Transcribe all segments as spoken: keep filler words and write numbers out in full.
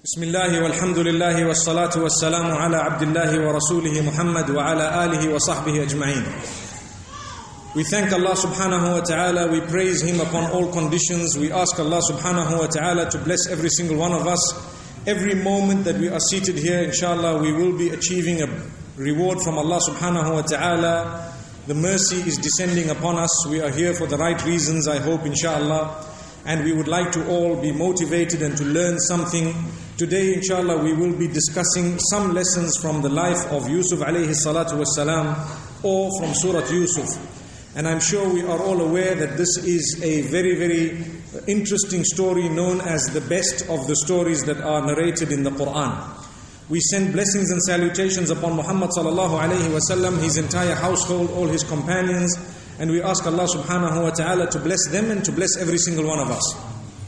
Bismillah walhamdulillah wassalatu wassalamu ala abdillahi wa rasulihi Muhammad wa ala alihi wa sahbihi ajma'in. We thank Allah subhanahu wa ta'ala, we praise Him upon all conditions. We ask Allah subhanahu wa ta'ala to bless every single one of us. Every moment that we are seated here, inshallah, we will be achieving a reward from Allah subhanahu wa ta'ala. The mercy is descending upon us. We are here for the right reasons, I hope, inshallah. And we would like to all be motivated and to learn something. Today, inshallah, we will be discussing some lessons from the life of Yusuf alayhi salatu wassalam, or from Surah Yusuf. And I'm sure we are all aware that this is a very, very interesting story known as the best of the stories that are narrated in the Quran. We send blessings and salutations upon Muhammad sallallahu alayhi wa sallam, his entire household, all his companions, and we ask Allah subhanahu wa ta'ala to bless them and to bless every single one of us.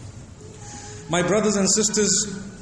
My brothers and sisters,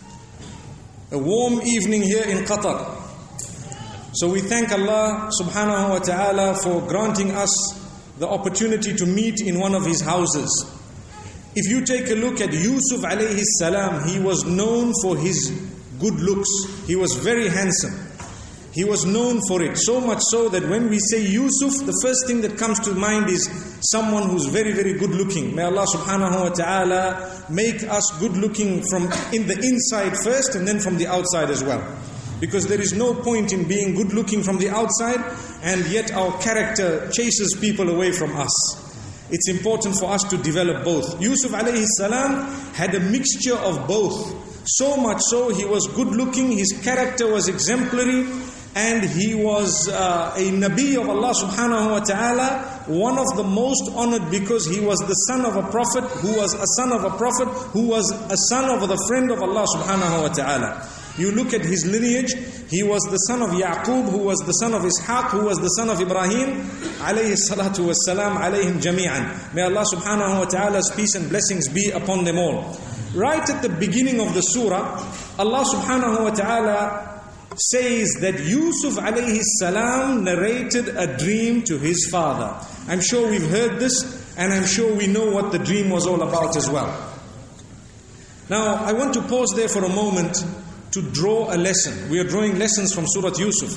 a warm evening here in Qatar. So we thank Allah subhanahu wa ta'ala for granting us the opportunity to meet in one of His houses. If you take a look at Yusuf alayhi salam, he was known for his good looks. He was very handsome. He was known for it, so much so that when we say Yusuf, the first thing that comes to mind is someone who's very, very good looking. May Allah subhanahu wa ta'ala make us good looking from in the inside first and then from the outside as well. Because there is no point in being good looking from the outside and yet our character chases people away from us. It's important for us to develop both. Yusuf alayhi salam had a mixture of both. So much so, he was good looking, his character was exemplary, and he was uh, a Nabi of Allah subhanahu wa ta'ala, one of the most honored because he was the son of a prophet, who was a son of a prophet, who was a son of the friend of Allah subhanahu wa ta'ala. You look at his lineage, he was the son of Yaqub, who was the son of Ishaq, who was the son of Ibrahim, alayhi salatu wassalam, alayhim jami'an. May Allah subhanahu wa ta'ala's peace and blessings be upon them all. Right at the beginning of the surah, Allah subhanahu wa ta'ala says that Yusuf alayhi salam narrated a dream to his father. I'm sure we've heard this, and I'm sure we know what the dream was all about as well. Now, I want to pause there for a moment to draw a lesson. We are drawing lessons from Surah Yusuf.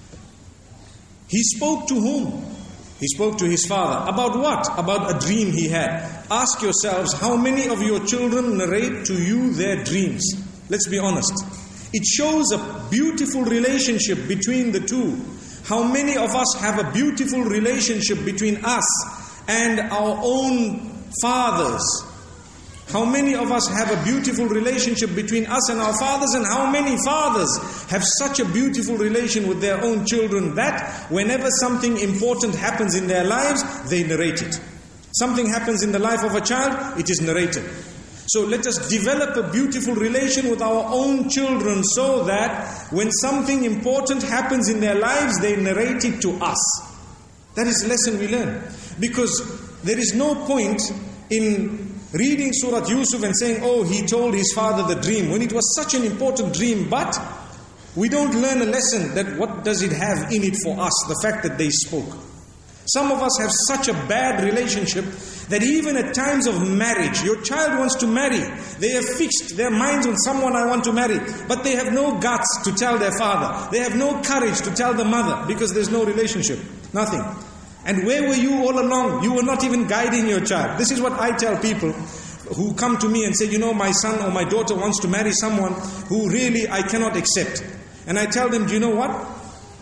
He spoke to whom? He spoke to his father. About what? About a dream he had. Ask yourselves, how many of your children narrate to you their dreams? Let's be honest. It shows a beautiful relationship between the two. How many of us have a beautiful relationship between us and our own fathers? How many of us have a beautiful relationship between us and our fathers, and how many fathers have such a beautiful relation with their own children that whenever something important happens in their lives, they narrate it. Something happens in the life of a child, it is narrated. So let us develop a beautiful relation with our own children so that when something important happens in their lives, they narrate it to us. That is the lesson we learn. Because there is no point in reading Surah Yusuf and saying, oh, he told his father the dream, when it was such an important dream, but we don't learn a lesson that what does it have in it for us, the fact that they spoke. Some of us have such a bad relationship that even at times of marriage, your child wants to marry. They have fixed their minds on someone I want to marry, but they have no guts to tell their father. They have no courage to tell the mother because there's no relationship, nothing. And where were you all along? You were not even guiding your child. This is what I tell people who come to me and say, you know, my son or my daughter wants to marry someone who really I cannot accept. And I tell them, do you know what?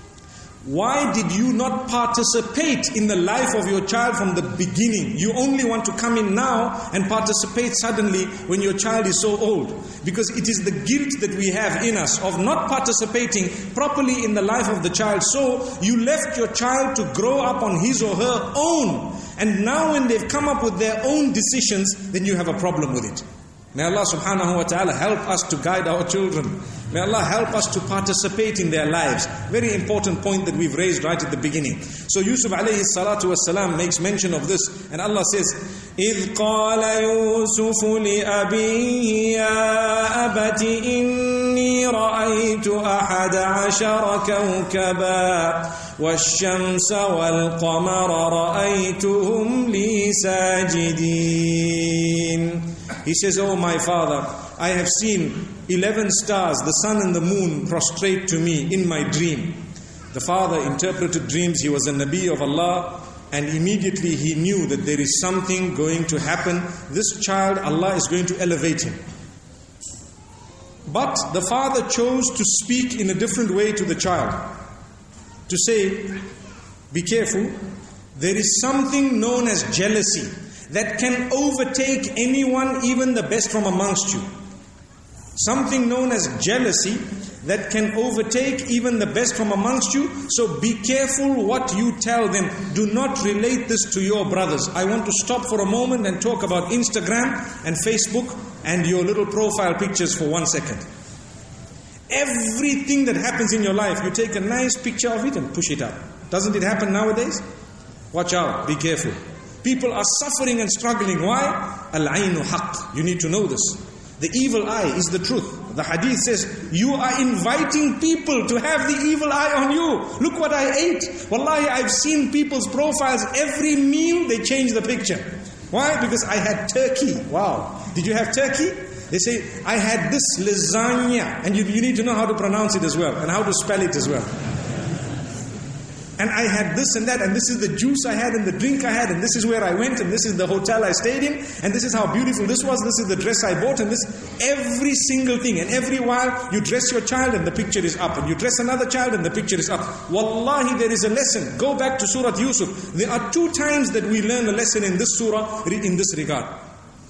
Why did you not participate in the life of your child from the beginning? You only want to come in now and participate suddenly when your child is so old. Because it is the guilt that we have in us of not participating properly in the life of the child. So you left your child to grow up on his or her own. And now when they've come up with their own decisions, then you have a problem with it. May Allah subhanahu wa ta'ala help us to guide our children. May Allah help us to participate in their lives. Very important point that we've raised right at the beginning. So Yusuf alayhi salatu wasalam makes mention of this, and Allah says, إِذْ قَالَ يُوسُفُ لِأَبِيهِ يَا أَبَتِ إِنِّي رَأَيْتُ أَحَدَ عَشَرَ كَوْكَبًا وَالشَّمْسَ وَالْقَمَرَ رَأَيْتُهُمْ لِي سَاجِدِينَ. He says, oh my father, I have seen eleven stars, the sun and the moon prostrate to me in my dream. The father interpreted dreams. He was a Nabi of Allah, and immediately he knew that there is something going to happen. This child, Allah is going to elevate him. But the father chose to speak in a different way to the child. To say, be careful, there is something known as jealousy that can overtake anyone, even the best from amongst you. Something known as jealousy that can overtake even the best from amongst you. So be careful what you tell them. Do not relate this to your brothers. I want to stop for a moment and talk about Instagram and Facebook and your little profile pictures for one second. Everything that happens in your life, you take a nice picture of it and push it up. Doesn't it happen nowadays? Watch out, be careful. People are suffering and struggling. Why? Al-aynu haqq. You need to know this. The evil eye is the truth. The hadith says, you are inviting people to have the evil eye on you. Look what I ate. Wallahi, I've seen people's profiles. Every meal, they change the picture. Why? Because I had turkey. Wow. Did you have turkey? They say, I had this lasagna. And you, you need to know how to pronounce it as well. And how to spell it as well. And I had this and that, and this is the juice I had, and the drink I had, and this is where I went, and this is the hotel I stayed in, and this is how beautiful this was, this is the dress I bought, and this, every single thing. And every while, you dress your child and the picture is up, and you dress another child and the picture is up. Wallahi, there is a lesson. Go back to Surah Yusuf. There are two times that we learn a lesson in this surah, in this regard.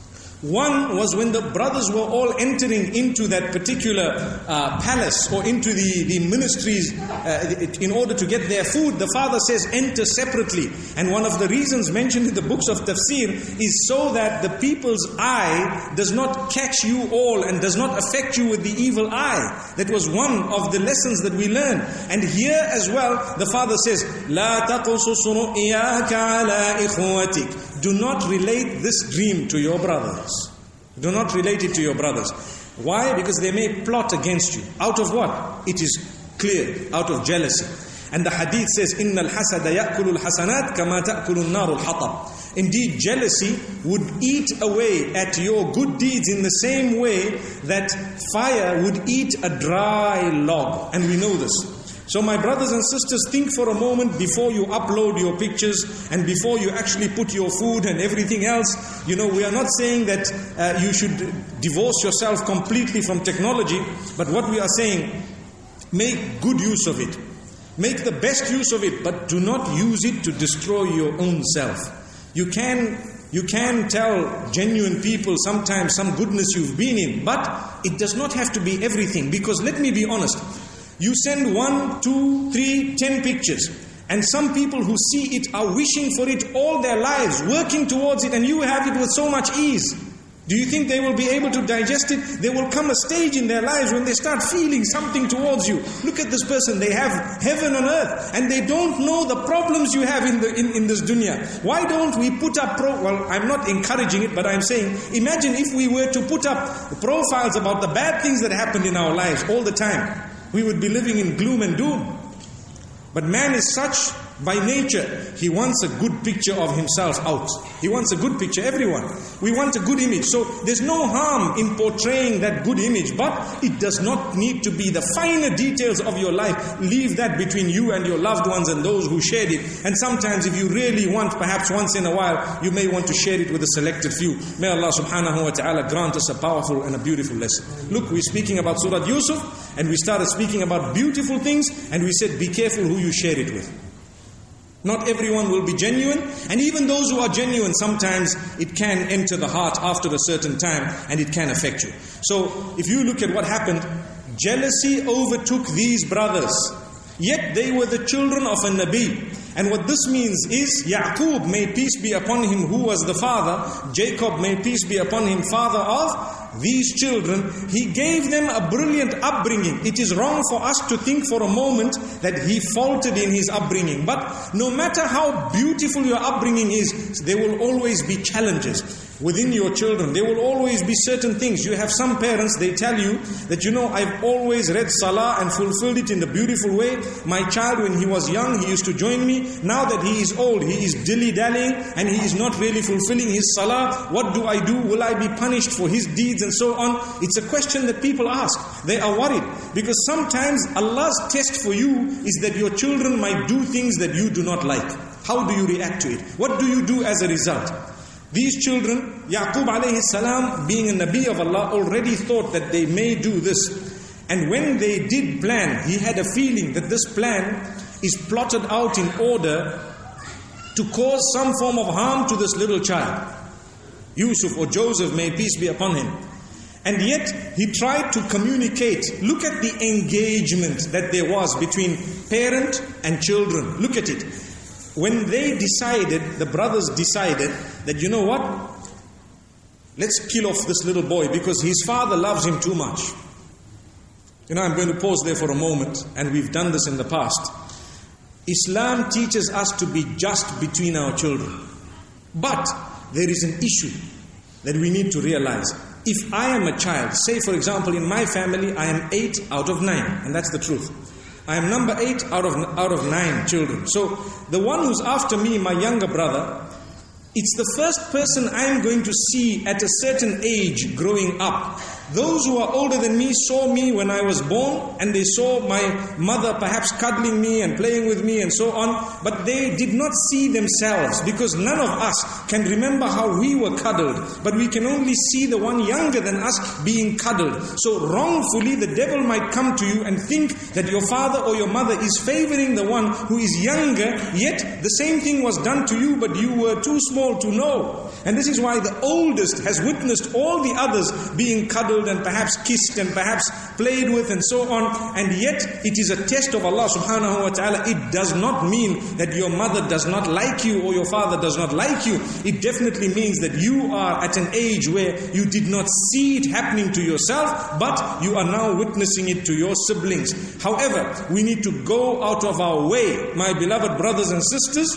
One was when the brothers were all entering into that particular uh, palace or into the, the ministries uh, in order to get their food. The father says, enter separately. And one of the reasons mentioned in the books of tafsir is so that the people's eye does not catch you all and does not affect you with the evil eye. That was one of the lessons that we learned. And here as well, the father says, لا تقصص رؤياك على إخوتك. Do not relate this dream to your brothers. Do not relate it to your brothers. Why? Because they may plot against you. Out of what? It is clear. Out of jealousy. And the hadith says, إِنَّ الْحَسَدَ يَأْكُلُ الْحَسَنَاتِ كَمَا تَأْكُلُ النَّارُ الْحَطَبِ. Indeed, jealousy would eat away at your good deeds in the same way that fire would eat a dry log. And we know this. So my brothers and sisters, think for a moment before you upload your pictures and before you actually put your food and everything else. You know, we are not saying that uh, you should divorce yourself completely from technology, but what we are saying, make good use of it. Make the best use of it, but do not use it to destroy your own self. You can, you can tell genuine people sometimes some goodness you've been in, but it does not have to be everything. Because let me be honest, you send one, two, three, ten pictures, and some people who see it are wishing for it all their lives, working towards it, and you have it with so much ease. Do you think they will be able to digest it? There will come a stage in their lives when they start feeling something towards you. Look at this person, they have heaven on earth, and they don't know the problems you have in, the, in, in this dunya. Why don't we put up, pro well, I'm not encouraging it, but I'm saying, imagine if we were to put up profiles about the bad things that happened in our lives all the time. We would be living in gloom and doom. But man is such by nature. He wants a good picture of himself out. He wants a good picture, everyone. We want a good image. So there's no harm in portraying that good image. But it does not need to be the finer details of your life. Leave that between you and your loved ones and those who shared it. And sometimes if you really want, perhaps once in a while, you may want to share it with a selected few. May Allah subhanahu wa ta'ala grant us a powerful and a beautiful lesson. Look, we're speaking about Surah Yusuf, and we started speaking about beautiful things, and we said, be careful who you share it with. Not everyone will be genuine, and even those who are genuine, sometimes it can enter the heart after a certain time, and it can affect you. So, if you look at what happened, jealousy overtook these brothers. Yet they were the children of a Nabi. And what this means is, Yaqub, may peace be upon him, who was the father, Jacob, may peace be upon him, father of these children, he gave them a brilliant upbringing. It is wrong for us to think for a moment that he faltered in his upbringing. But no matter how beautiful your upbringing is, there will always be challenges. within your children, there will always be certain things. You have some parents, they tell you that, you know, I've always read Salah and fulfilled it in a beautiful way. My child, when he was young, he used to join me. Now that he is old, he is dilly-dallying and he is not really fulfilling his Salah. What do I do? Will I be punished for his deeds and so on? It's a question that people ask. They are worried because sometimes Allah's test for you is that your children might do things that you do not like. How do you react to it? What do you do as a result? These children, Yaqub alayhi salam, being a Nabi of Allah, already thought that they may do this. And when they did plan, he had a feeling that this plan is plotted out in order to cause some form of harm to this little child, Yusuf or Joseph, may peace be upon him. And yet he tried to communicate. Look at the engagement that there was between parent and children. Look at it. When they decided, the brothers decided that, you know what, let's kill off this little boy because his father loves him too much. You know, I'm going to pause there for a moment, and we've done this in the past. Islam teaches us to be just between our children. But there is an issue that we need to realize. If I am a child, say for example in my family I am eight out of nine, and that's the truth. I am number eight out of out of nine children. So the one who's after me, my younger brother, it's the first person I am going to see at a certain age growing up. Those who are older than me saw me when I was born, and they saw my mother perhaps cuddling me and playing with me and so on, but they did not see themselves, because none of us can remember how we were cuddled, but we can only see the one younger than us being cuddled. So wrongfully the devil might come to you and think that your father or your mother is favoring the one who is younger, yet the same thing was done to you, but you were too small to know. And this is why the oldest has witnessed all the others being cuddled and perhaps kissed and perhaps played with and so on, and yet it is a test of Allah subhanahu wa ta'ala. It does not mean that your mother does not like you or your father does not like you. It definitely means that you are at an age where you did not see it happening to yourself, but you are now witnessing it to your siblings. However, we need to go out of our way, my beloved brothers and sisters,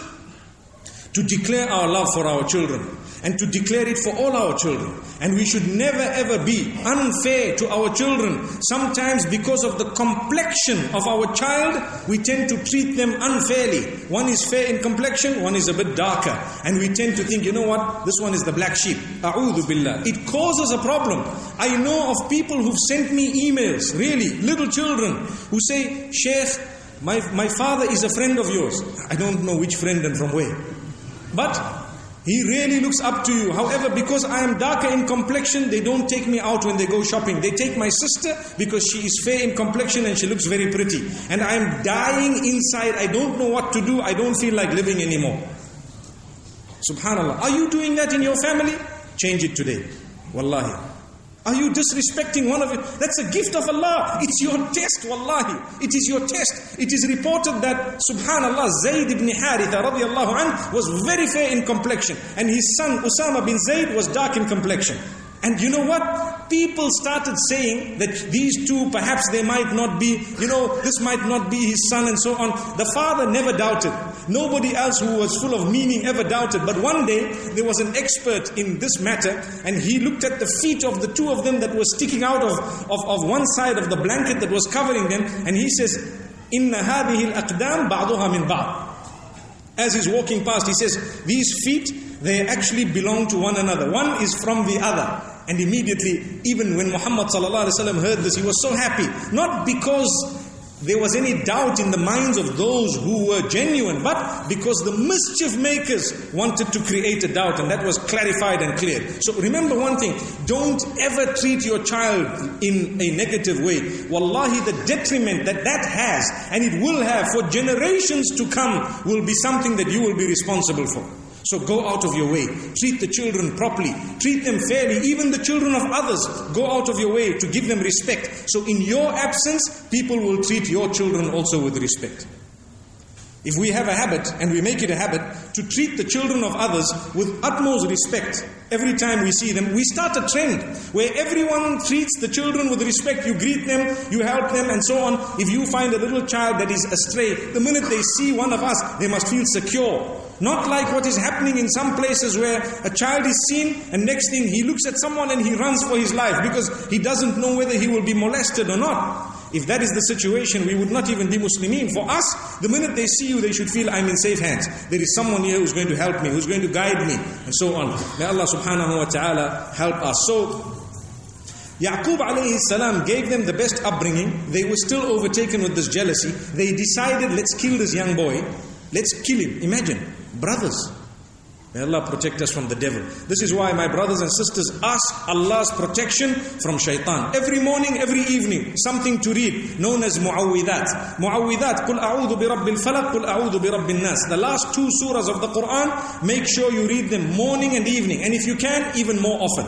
to declare our love for our children, and to declare it for all our children. And we should never ever be unfair to our children. Sometimes because of the complexion of our child, we tend to treat them unfairly. One is fair in complexion, one is a bit darker. And we tend to think, you know what, this one is the black sheep. A'udhu billah. It causes a problem. I know of people who've sent me emails, really, little children, who say, Sheikh, my, my father is a friend of yours. I don't know which friend and from where. But he really looks up to you. However, because I am darker in complexion, they don't take me out when they go shopping. They take my sister because she is fair in complexion and she looks very pretty. And I am dying inside. I don't know what to do. I don't feel like living anymore. Subhanallah. Are you doing that in your family? Change it today. Wallahi. Are you disrespecting one of it? That's a gift of Allah. It's your test, wallahi. It is your test. It is reported that, subhanallah, Zayd ibn Haritha radiallahu anh was very fair in complexion. And his son Usama bin Zayd was dark in complexion. And you know what? People started saying that these two, perhaps they might not be, you know, this might not be his son and so on. The father never doubted. Nobody else who was full of meaning ever doubted. But one day, there was an expert in this matter, and he looked at the feet of the two of them that were sticking out of, of, of one side of the blanket that was covering them, and he says, إِنَّ هَذِهِ الْأَقْدَامِ بَعْضُهَا مِنْ بَعْضٍ. As he's walking past, he says, these feet, they actually belong to one another. One is from the other. And immediately, even when Muhammad sallallahu alaihi wasallam heard this, he was so happy. Not because there was any doubt in the minds of those who were genuine, but because the mischief makers wanted to create a doubt, and that was clarified and cleared. So remember one thing, don't ever treat your child in a negative way. Wallahi, the detriment that that has, and it will have for generations to come, will be something that you will be responsible for. So go out of your way. Treat the children properly. Treat them fairly. Even the children of others. Go out of your way to give them respect. So in your absence, people will treat your children also with respect. If we have a habit, and we make it a habit, to treat the children of others with utmost respect, every time we see them, we start a trend where everyone treats the children with respect. You greet them, you help them, and so on. If you find a little child that is astray, the minute they see one of us, they must feel secure. Not like what is happening in some places where a child is seen and next thing he looks at someone and he runs for his life because he doesn't know whether he will be molested or not. If that is the situation, we would not even be Muslimin. For us, the minute they see you, they should feel I'm in safe hands. There is someone here who's going to help me, who's going to guide me, and so on. May Allah subhanahu wa ta'ala help us. So, Yaqub alayhi salam gave them the best upbringing. They were still overtaken with this jealousy. They decided, let's kill this young boy. Let's kill him. Imagine, brothers. May Allah protect us from the devil. This is why, my brothers and sisters, ask Allah's protection from shaitan. Every morning, every evening, something to read, known as mu'awwidat. Mu'awwidat, قُلْ أَعُوذُ بِرَبِّ الْفَلَقِ قُلْ أَعُوذُ بِرَبِّ النَّاسِ. The last two surahs of the Quran, make sure you read them morning and evening. And if you can, even more often.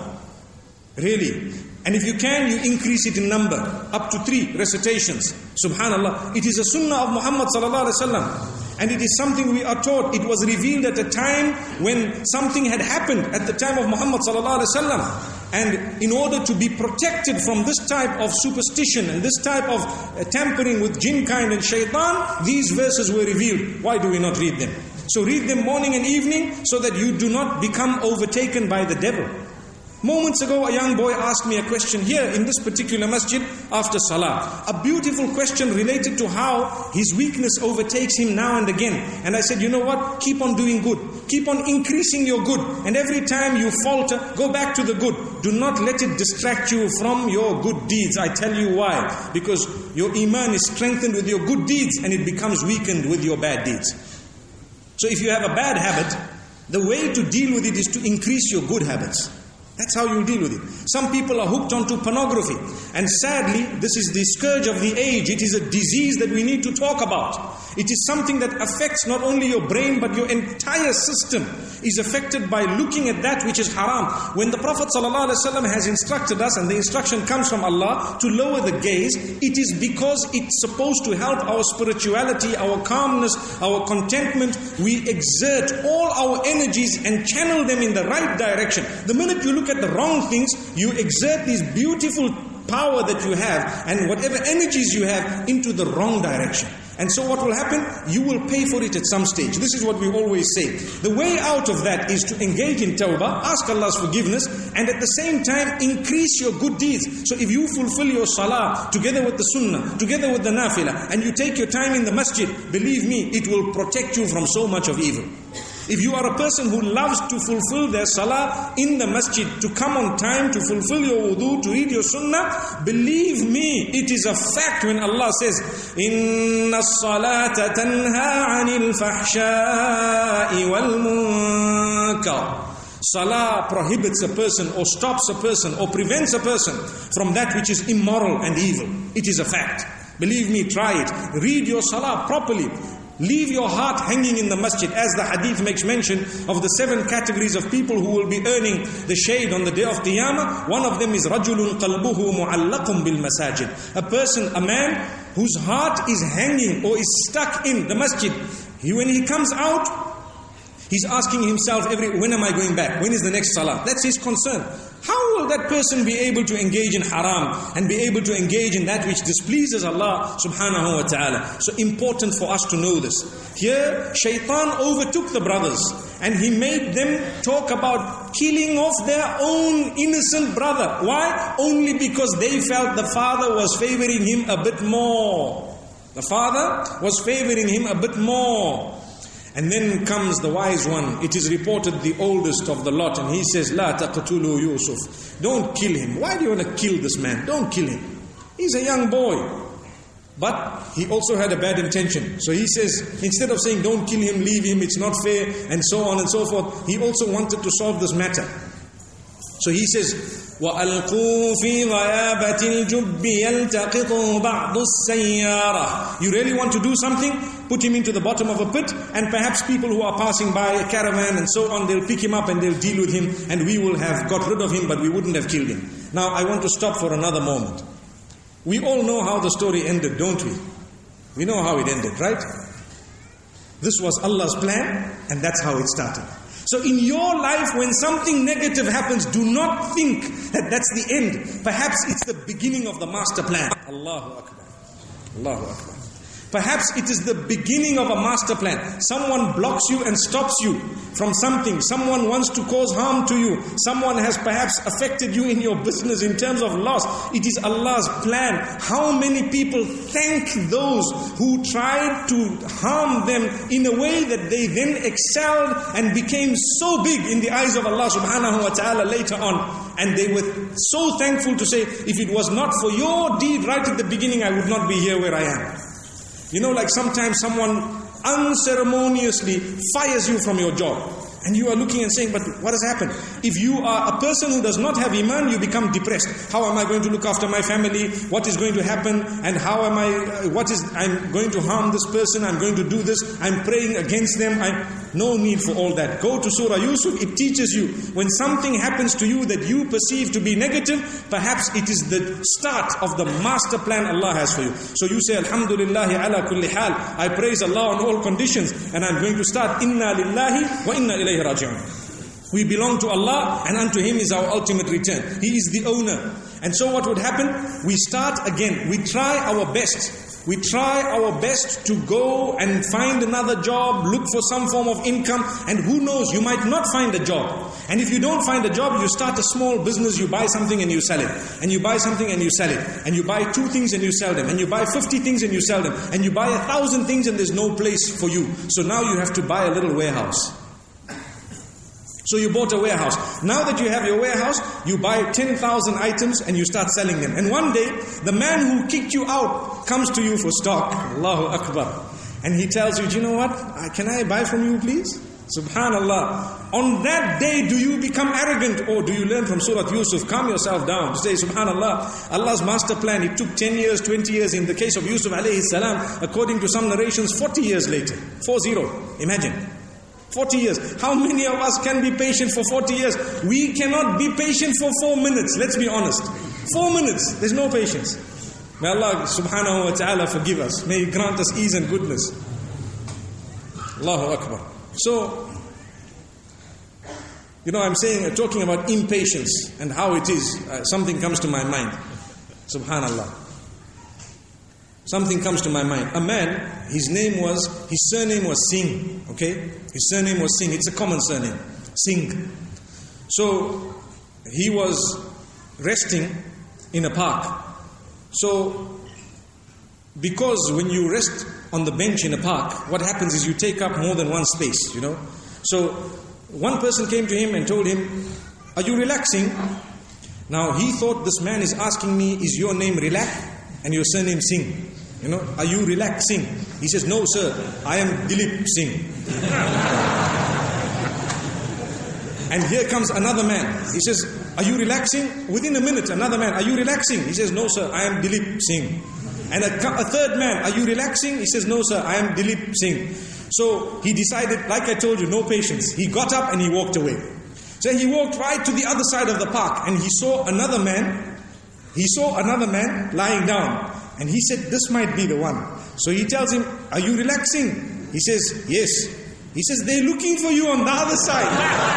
Really. And if you can, you increase it in number, up to three recitations. Subhanallah. It is a sunnah of Muhammad sallallahu alaihi wasallam. And it is something we are taught. It was revealed at a time when something had happened at the time of Muhammad sallallahu alaihi wasallam. And in order to be protected from this type of superstition and this type of uh, tampering with jinn kind and shaitan, these verses were revealed. Why do we not read them? So read them morning and evening so that you do not become overtaken by the devil. Moments ago, a young boy asked me a question here in this particular masjid after salah. A beautiful question related to how his weakness overtakes him now and again. And I said, you know what? Keep on doing good. Keep on increasing your good. And every time you falter, go back to the good. Do not let it distract you from your good deeds. I tell you why. Because your iman is strengthened with your good deeds and it becomes weakened with your bad deeds. So if you have a bad habit, the way to deal with it is to increase your good habits. That's how you deal with it. Some people are hooked onto pornography. And sadly, this is the scourge of the age. It is a disease that we need to talk about. It is something that affects not only your brain, but your entire system is affected by looking at that which is haram. When the Prophet ﷺ has instructed us, and the instruction comes from Allah, to lower the gaze, it is because it's supposed to help our spirituality, our calmness, our contentment. We exert all our energies and channel them in the right direction. The minute you look at the wrong things, you exert these beautiful power that you have and whatever energies you have into the wrong direction. And so what will happen? You will pay for it at some stage. This is what we always say. The way out of that is to engage in tawbah, ask Allah's forgiveness, and at the same time increase your good deeds. So if you fulfill your salah together with the sunnah, together with the nafilah, and you take your time in the masjid, believe me, it will protect you from so much of evil. If you are a person who loves to fulfill their salah in the masjid, to come on time, to fulfill your wudu, to read your sunnah, believe me, it is a fact when Allah says, Inna as-salata tanha 'anil fahsha'i wal munkar. Salah prohibits a person or stops a person or prevents a person from that which is immoral and evil. It is a fact. Believe me, try it. Read your salah properly. Leave your heart hanging in the masjid, as the hadith makes mention of the seven categories of people who will be earning the shade on the day of Qiyamah. One of them is رَجُلٌ قَلْبُهُ مُعَلَّقٌ بِالْمَسَاجِدِ. A person, a man whose heart is hanging or is stuck in the masjid. He, when he comes out, he's asking himself, every when am I going back? When is the next salah? That's his concern. How will that person be able to engage in haram and be able to engage in that which displeases Allah subhanahu wa ta'ala? So important for us to know this. Here, shaitan overtook the brothers and he made them talk about killing off their own innocent brother. Why? Only because they felt the father was favoring him a bit more. The father was favoring him a bit more. And then comes the wise one. It is reported the oldest of the lot, and he says, La taqtulu Yusuf. Don't kill him. Why do you want to kill this man? Don't kill him. He's a young boy. But he also had a bad intention. So he says, instead of saying, don't kill him, leave him, it's not fair, and so on and so forth, he also wanted to solve this matter. So he says, وَأَلْقُوا فِي غَيَابَةِ الْجُبِّ يَلْتَقِطُ بَعْضُ السَّيَّارَةِ. You really want to do something? Put him into the bottom of a pit, and perhaps people who are passing by, a caravan and so on, they'll pick him up and they'll deal with him, and we will have got rid of him, but we wouldn't have killed him. Now I want to stop for another moment. We all know how the story ended, don't we? We know how it ended, right? This was Allah's plan, and that's how it started. So in your life, when something negative happens, do not think that that's the end. Perhaps it's the beginning of the master plan. Allahu Akbar. Allahu Akbar. Perhaps it is the beginning of a master plan. Someone blocks you and stops you from something. Someone wants to cause harm to you. Someone has perhaps affected you in your business in terms of loss. It is Allah's plan. How many people thank those who tried to harm them in a way that they then excelled and became so big in the eyes of Allah subhanahu wa ta'ala later on. And they were so thankful to say, if it was not for your deed right at the beginning, I would not be here where I am. You know, like sometimes someone unceremoniously fires you from your job. And you are looking and saying, but what has happened? If you are a person who does not have iman, you become depressed. How am I going to look after my family? What is going to happen? And how am I, what is, I'm going to harm this person, I'm going to do this, I'm praying against them. I'm, no need for all that. Go to Surah Yusuf, it teaches you, when something happens to you that you perceive to be negative, perhaps it is the start of the master plan Allah has for you. So you say, Alhamdulillahi ala kulli hal, I praise Allah on all conditions, and I'm going to start, Inna lillahi wa inna ilayhi raji'un. We belong to Allah, and unto Him is our ultimate return. He is the owner. And so what would happen? We start again. We try our best. We try our best to go and find another job, look for some form of income, and who knows, you might not find a job. And if you don't find a job, you start a small business, you buy something and you sell it. And you buy something and you sell it. And you buy two things and you sell them. And you buy fifty things and you sell them. And you buy a thousand things and there's no place for you. So now you have to buy a little warehouse. So you bought a warehouse. Now that you have your warehouse, you buy ten thousand items and you start selling them. And one day, the man who kicked you out comes to you for stock. Allahu Akbar. And he tells you, do you know what? Can I buy from you, please? Subhanallah. On that day, do you become arrogant, or do you learn from Surah Yusuf? Calm yourself down. Say, Subhanallah, Allah's master plan, it took ten years, twenty years. In the case of Yusuf alayhi salam, according to some narrations, forty years later. Four zero. Imagine. forty years. How many of us can be patient for forty years? We cannot be patient for four minutes. Let's be honest. Four minutes. There's no patience. May Allah subhanahu wa ta'ala forgive us. May He grant us ease and goodness. Allahu Akbar. So, you know, I'm saying, uh, talking about impatience and how it is. Uh, something comes to my mind. Subhanallah. Something comes to my mind. A man, his name was, his surname was Singh, okay? His surname was Singh. It's a common surname, Singh. So, he was resting in a park. So, because when you rest on the bench in a park, what happens is you take up more than one space, you know? So, one person came to him and told him, are you relaxing? Now, he thought, this man is asking me, is your name Relax? And your surname Singh. You know, are you relaxing? He says, no sir, I am Dilip Singh. And here comes another man. He says, are you relaxing? Within a minute, another man, are you relaxing? He says, no sir, I am Dilip Singh. And a, a third man, are you relaxing? He says, no sir, I am Dilip Singh. So he decided, like I told you, no patience. He got up and he walked away. So he walked right to the other side of the park, and he saw another man. He saw another man lying down. And he said, this might be the one. So he tells him, are you relaxing? He says, yes. He says, they're looking for you on the other side.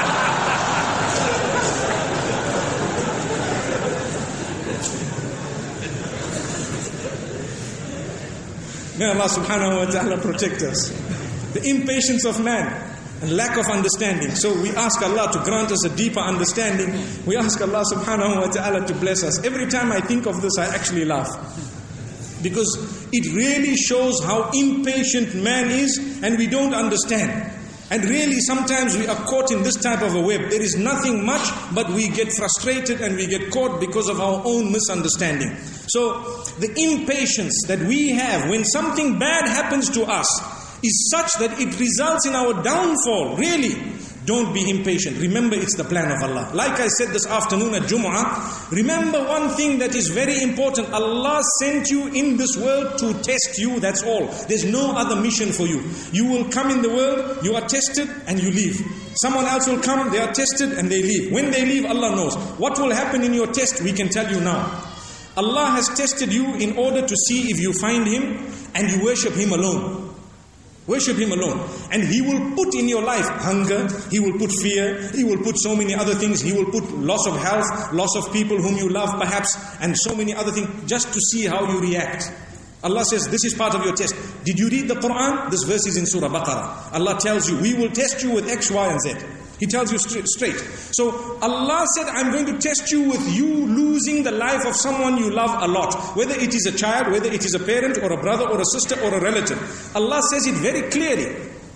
May Allah subhanahu wa ta'ala protect us. The impatience of man and lack of understanding. So we ask Allah to grant us a deeper understanding. We ask Allah subhanahu wa ta'ala to bless us. Every time I think of this, I actually laugh. Because it really shows how impatient man is, and we don't understand. And really sometimes we are caught in this type of a web. There is nothing much, but we get frustrated and we get caught because of our own misunderstanding. So the impatience that we have when something bad happens to us is such that it results in our downfall. Really, don't be impatient. Remember, it's the plan of Allah. Like I said this afternoon at Jumu'ah, remember one thing that is very important. Allah sent you in this world to test you, that's all. There's no other mission for you. You will come in the world, you are tested and you leave. Someone else will come, they are tested and they leave. When they leave, Allah knows. What will happen in your test, we can tell you now. Allah has tested you in order to see if you find Him and you worship Him alone. Worship Him alone. And He will put in your life hunger, He will put fear, He will put so many other things, He will put loss of health, loss of people whom you love perhaps, and so many other things, just to see how you react. Allah says, this is part of your test. Did you read the Quran? This verse is in Surah Baqarah. Allah tells you, we will test you with X, Y, and Z. He tells you straight, straight. So Allah said, I'm going to test you with you losing the life of someone you love a lot. Whether it is a child, whether it is a parent or a brother or a sister or a relative. Allah says it very clearly.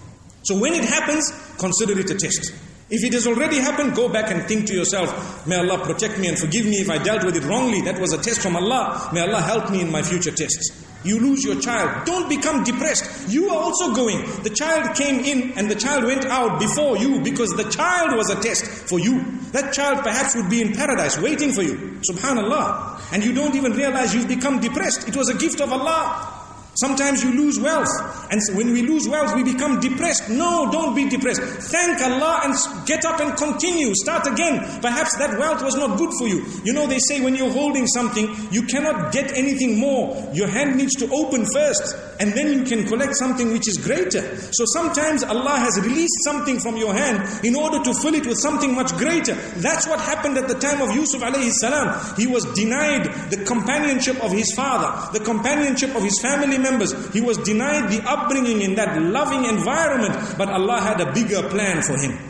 So when it happens, consider it a test. If it has already happened, go back and think to yourself, may Allah protect me and forgive me if I dealt with it wrongly. That was a test from Allah. May Allah help me in my future tests. You lose your child. Don't become depressed. You are also going. The child came in and the child went out before you because the child was a test for you. That child perhaps would be in paradise waiting for you. Subhanallah. And you don't even realize you've become depressed. It was a gift of Allah. Sometimes you lose wealth. And when we lose wealth, we become depressed. No, don't be depressed. Thank Allah and get up and continue. Start again. Perhaps that wealth was not good for you. You know, they say when you're holding something, you cannot get anything more. Your hand needs to open first. And then you can collect something which is greater. So sometimes Allah has released something from your hand in order to fill it with something much greater. That's what happened at the time of Yusuf alayhi salam. He was denied the companionship of his father, the companionship of his family members. He was denied the upbringing in that loving environment, but Allah had a bigger plan for him.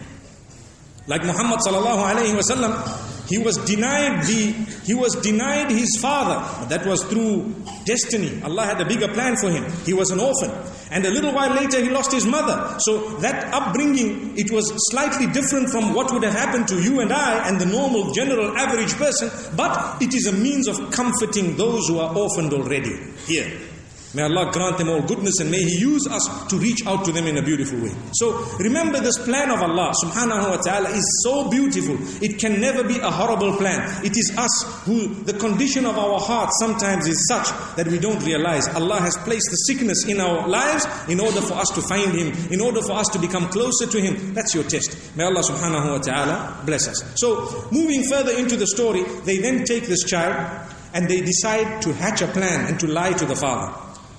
Like Muhammad sallallahu alayhi wa sallam, he was denied the he was denied his father, but that was through destiny. Allah had a bigger plan for him. He was an orphan, and a little while later he lost his mother. So that upbringing, it was slightly different from what would have happened to you and I and the normal general average person, but it is a means of comforting those who are orphaned already here. May Allah grant them all goodness and may He use us to reach out to them in a beautiful way. So remember, this plan of Allah subhanahu wa ta'ala is so beautiful. It can never be a horrible plan. It is us who, the condition of our heart sometimes is such that we don't realize. Allah has placed the sickness in our lives in order for us to find Him, in order for us to become closer to Him. That's your test. May Allah subhanahu wa ta'ala bless us. So moving further into the story, they then take this child and they decide to hatch a plan and to lie to the father.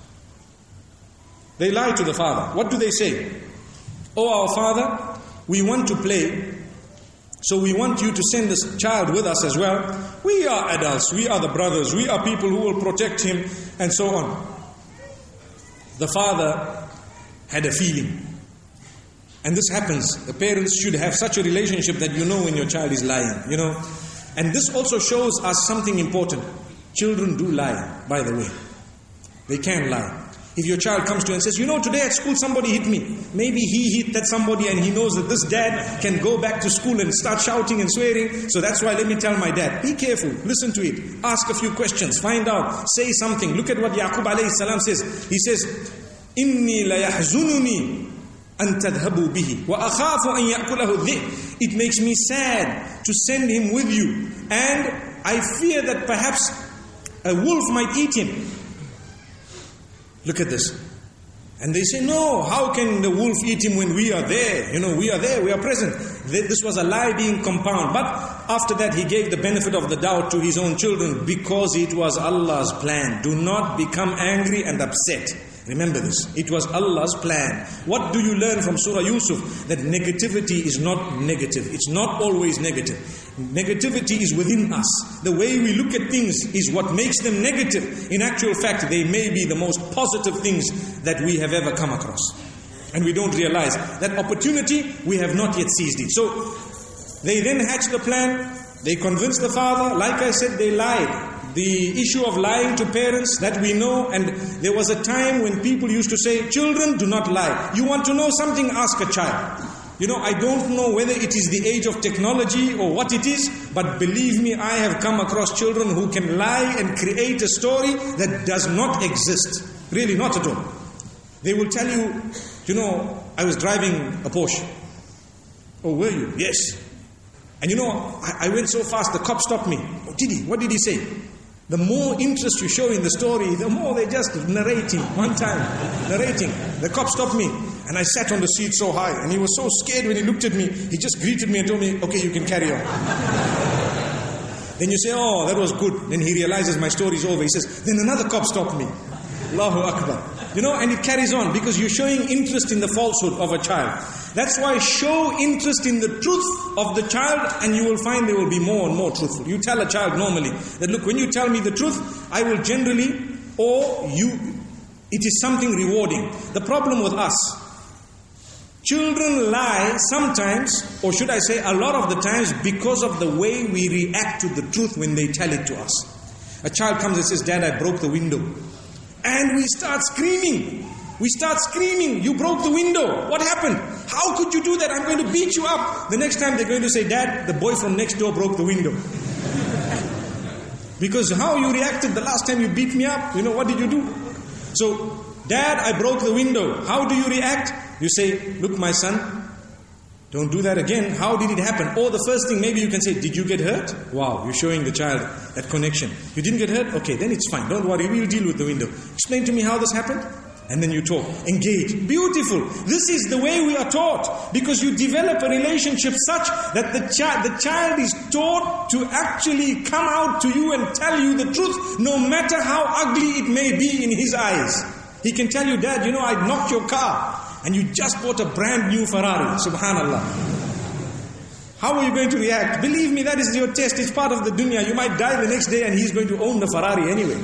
They lie to the father. What do they say? Oh, our father, we want to play, so we want you to send this child with us as well. We are adults, we are the brothers, we are people who will protect him, and so on. The father had a feeling. And this happens. The parents should have such a relationship that you know when your child is lying, you know. And this also shows us something important. Children do lie, by the way. They can lie. If your child comes to you and says, you know, today at school somebody hit me. Maybe he hit that somebody and he knows that this dad can go back to school and start shouting and swearing. So that's why let me tell my dad. Be careful. Listen to it. Ask a few questions. Find out. Say something. Look at what Yaqub alayhi salam says. He says, Inni la yahzununi an tadhabu bihi wa akhafu an ya'kulahu dhib. It makes me sad to send him with you. And I fear that perhaps a wolf might eat him. Look at this. And they say, no, how can the wolf eat him when we are there? You know, we are there, we are present. This was a lie being compounded. But after that, he gave the benefit of the doubt to his own children because it was Allah's plan. Do not become angry and upset. Remember this. It was Allah's plan. What do you learn from Surah Yusuf? That negativity is not negative. It's not always negative. Negativity is within us. The way we look at things is what makes them negative. In actual fact, they may be the most positive things that we have ever come across. And we don't realize that opportunity, we have not yet seized it. So, they then hatch the plan. They convince the father. Like I said, they lied. The issue of lying to parents, that we know, and there was a time when people used to say, children, do not lie. You want to know something? Ask a child. You know, I don't know whether it is the age of technology or what it is, but believe me, I have come across children who can lie and create a story that does not exist. Really, not at all. They will tell you, you know, I was driving a Porsche. Oh, were you? Yes. And you know, I, I went so fast, the cop stopped me. Oh, did he? What did he say? The more interest you show in the story, the more they just narrating. One time, narrating. The cop stopped me. And I sat on the seat so high. And he was so scared when he looked at me. He just greeted me and told me, okay, you can carry on. Then you say, oh, that was good. Then he realizes my story is over. He says, then another cop stopped me. Allahu Akbar. You know, and it carries on because you're showing interest in the falsehood of a child. That's why show interest in the truth of the child and you will find they will be more and more truthful. You tell a child normally that, look, when you tell me the truth, I will generally or you, it is something rewarding. The problem with us, children lie sometimes, or should I say a lot of the times, because of the way we react to the truth when they tell it to us. A child comes and says, Dad, I broke the window. And we start screaming. We start screaming, you broke the window. What happened? How could you do that? I'm going to beat you up. The next time they're going to say, Dad, the boy from next door broke the window. Because how you reacted the last time you beat me up, you know, what did you do? So, Dad, I broke the window. How do you react? You say, look, my son, don't do that again. How did it happen? Or the first thing, maybe you can say, did you get hurt? Wow, you're showing the child that connection. You didn't get hurt? Okay, then it's fine. Don't worry, we'll deal with the window. Explain to me how this happened. And then you talk, engage. Beautiful. This is the way we are taught. Because you develop a relationship such that the child, the child is taught to actually come out to you and tell you the truth, no matter how ugly it may be in his eyes. He can tell you, Dad, you know, I knocked your car and you just bought a brand new Ferrari. Subhanallah. How are you going to react? Believe me, that is your test. It's part of the dunya. You might die the next day and he's going to own the Ferrari anyway.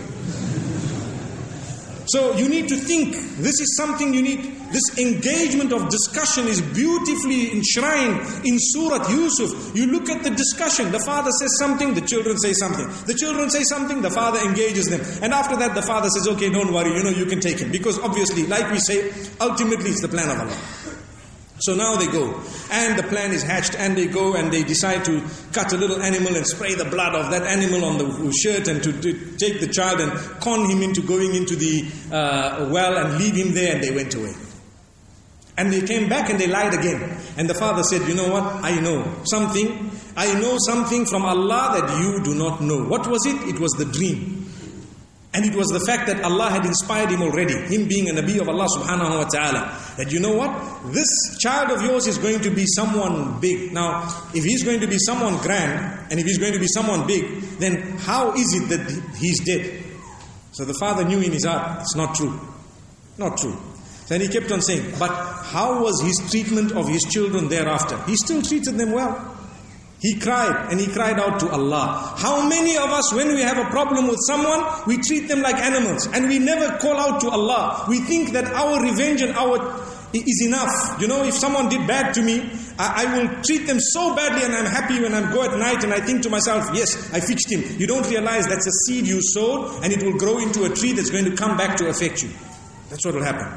So you need to think, this is something you need, this engagement of discussion is beautifully enshrined in Surah Yusuf. You look at the discussion, the father says something, the children say something. The children say something, the father engages them. And after that the father says, okay, don't worry, you know, you can take him. Because obviously, like we say, ultimately it's the plan of Allah. So now they go, and the plan is hatched, and they go and they decide to cut a little animal and spray the blood of that animal on the shirt, and to, to take the child and con him into going into the uh, well and leave him there, and they went away. And they came back and they lied again. And the father said, you know what, I know something, I know something from Allah that you do not know. What was it? It was the dream. And it was the fact that Allah had inspired him already, him being a Nabi of Allah subhanahu wa ta'ala, that you know what, this child of yours is going to be someone big. Now, if he's going to be someone grand, and if he's going to be someone big, then how is it that he's dead? So the father knew in his heart, it's not true. Not true. Then he kept on saying, but how was his treatment of his children thereafter? He still treated them well. He cried, and he cried out to Allah. How many of us, when we have a problem with someone, we treat them like animals, and we never call out to Allah. We think that our revenge and our is enough. You know, if someone did bad to me, I, I will treat them so badly, and I'm happy when I go at night and I think to myself, yes, I fixed him. You don't realize that's a seed you sowed, and it will grow into a tree that's going to come back to affect you. That's what will happen.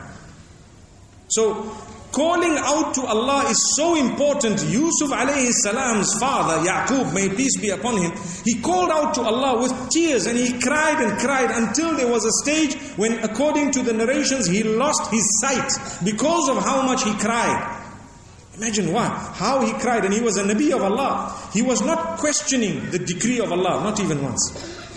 So, calling out to Allah is so important. Yusuf alayhi salam's father, Yaqub, may peace be upon him, he called out to Allah with tears, and he cried and cried until there was a stage when, according to the narrations, he lost his sight because of how much he cried. Imagine what? How he cried, and he was a Nabi of Allah. He was not questioning the decree of Allah, not even once.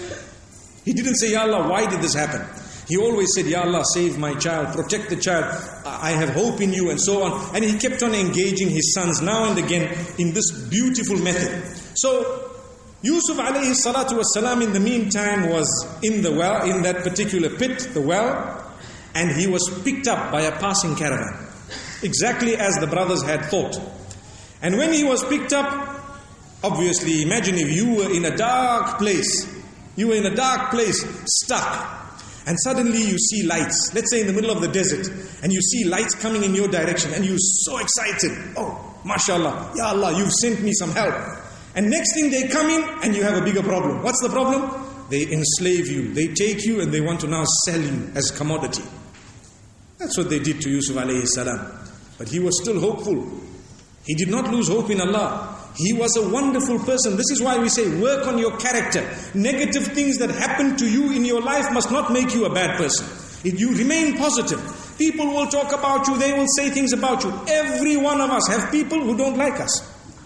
He didn't say, Ya Allah, why did this happen? He always said, Ya Allah, save my child, protect the child, I have hope in you, and so on. And he kept on engaging his sons now and again in this beautiful method. So, Yusuf alayhi salatu wasalam in the meantime was in the well, in that particular pit, the well, and he was picked up by a passing caravan. Exactly as the brothers had thought. And when he was picked up, obviously imagine if you were in a dark place, you were in a dark place, stuck. And suddenly you see lights, let's say in the middle of the desert, and you see lights coming in your direction, and you're so excited. Oh, mashallah, Ya Allah, you've sent me some help. And next thing they come in, and you have a bigger problem. What's the problem? They enslave you, they take you, and they want to now sell you as commodity. That's what they did to Yusuf alayhi salam. But he was still hopeful. He did not lose hope in Allah. He was a wonderful person. This is why we say, work on your character. Negative things that happen to you in your life must not make you a bad person. If you remain positive, people will talk about you, they will say things about you. Every one of us have people who don't like us.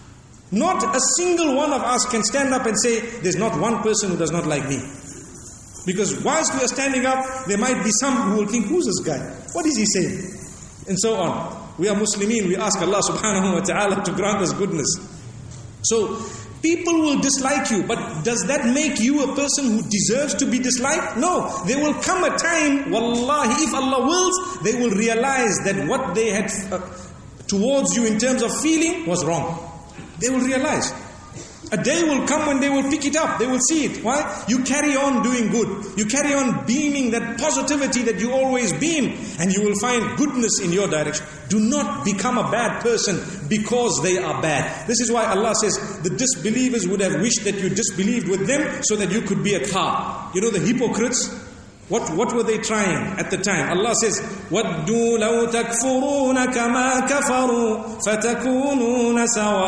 Not a single one of us can stand up and say, there's not one person who does not like me. Because whilst we are standing up, there might be some who will think, who's this guy? What is he saying? And so on. We are Muslimin, we ask Allah subhanahu wa ta'ala to grant us goodness. So, people will dislike you, but does that make you a person who deserves to be disliked? No. There will come a time, wallahi, if Allah wills, they will realize that what they had uh, towards you in terms of feeling was wrong. They will realize. A day will come when they will pick it up. They will see it. Why? You carry on doing good. You carry on beaming that positivity that you always beam, and you will find goodness in your direction. Do not become a bad person because they are bad. This is why Allah says the disbelievers would have wished that you disbelieved with them so that you could be a car. You know the hypocrites? What, what were they trying at the time? Allah says, وَدُّوا لَوْ تَكْفُرُونَ كَمَا كَفَرُوا فَتَكُونُونَ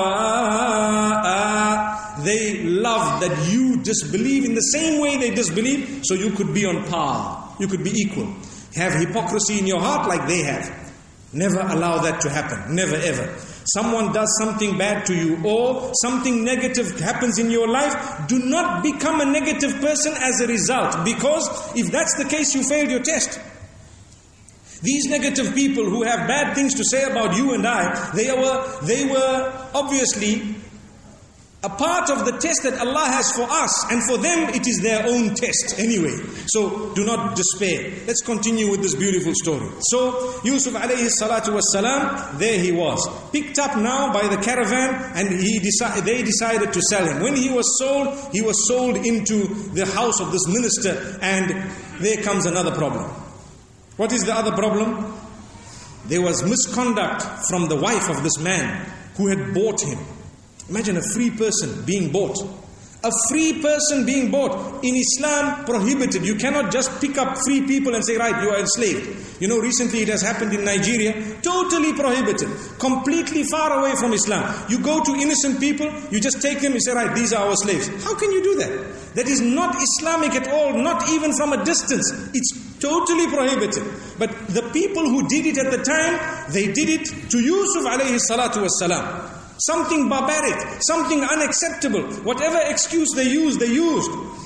سَوَاءً. They love that you disbelieve in the same way they disbelieve, so you could be on par. You could be equal. Have hypocrisy in your heart like they have. Never allow that to happen. Never ever. Someone does something bad to you or something negative happens in your life, do not become a negative person as a result, because if that's the case, you failed your test. These negative people who have bad things to say about you and I, they were, they were obviously a part of the test that Allah has for us, and for them it is their own test anyway. So do not despair. Let's continue with this beautiful story. So Yusuf alayhi salatu was salam, there he was, picked up now by the caravan, and he decided, they decided to sell him. When he was sold, he was sold into the house of this minister, and there comes another problem. What is the other problem? There was misconduct from the wife of this man who had bought him. Imagine a free person being bought. A free person being bought. In Islam, prohibited. You cannot just pick up free people and say, right, you are enslaved. You know, recently it has happened in Nigeria. Totally prohibited. Completely far away from Islam. You go to innocent people, you just take them, you say, right, these are our slaves. How can you do that? That is not Islamic at all, not even from a distance. It's totally prohibited. But the people who did it at the time, they did it to Yusuf alayhi salatu wassalam. Something barbaric, something unacceptable. Whatever excuse they used, they used.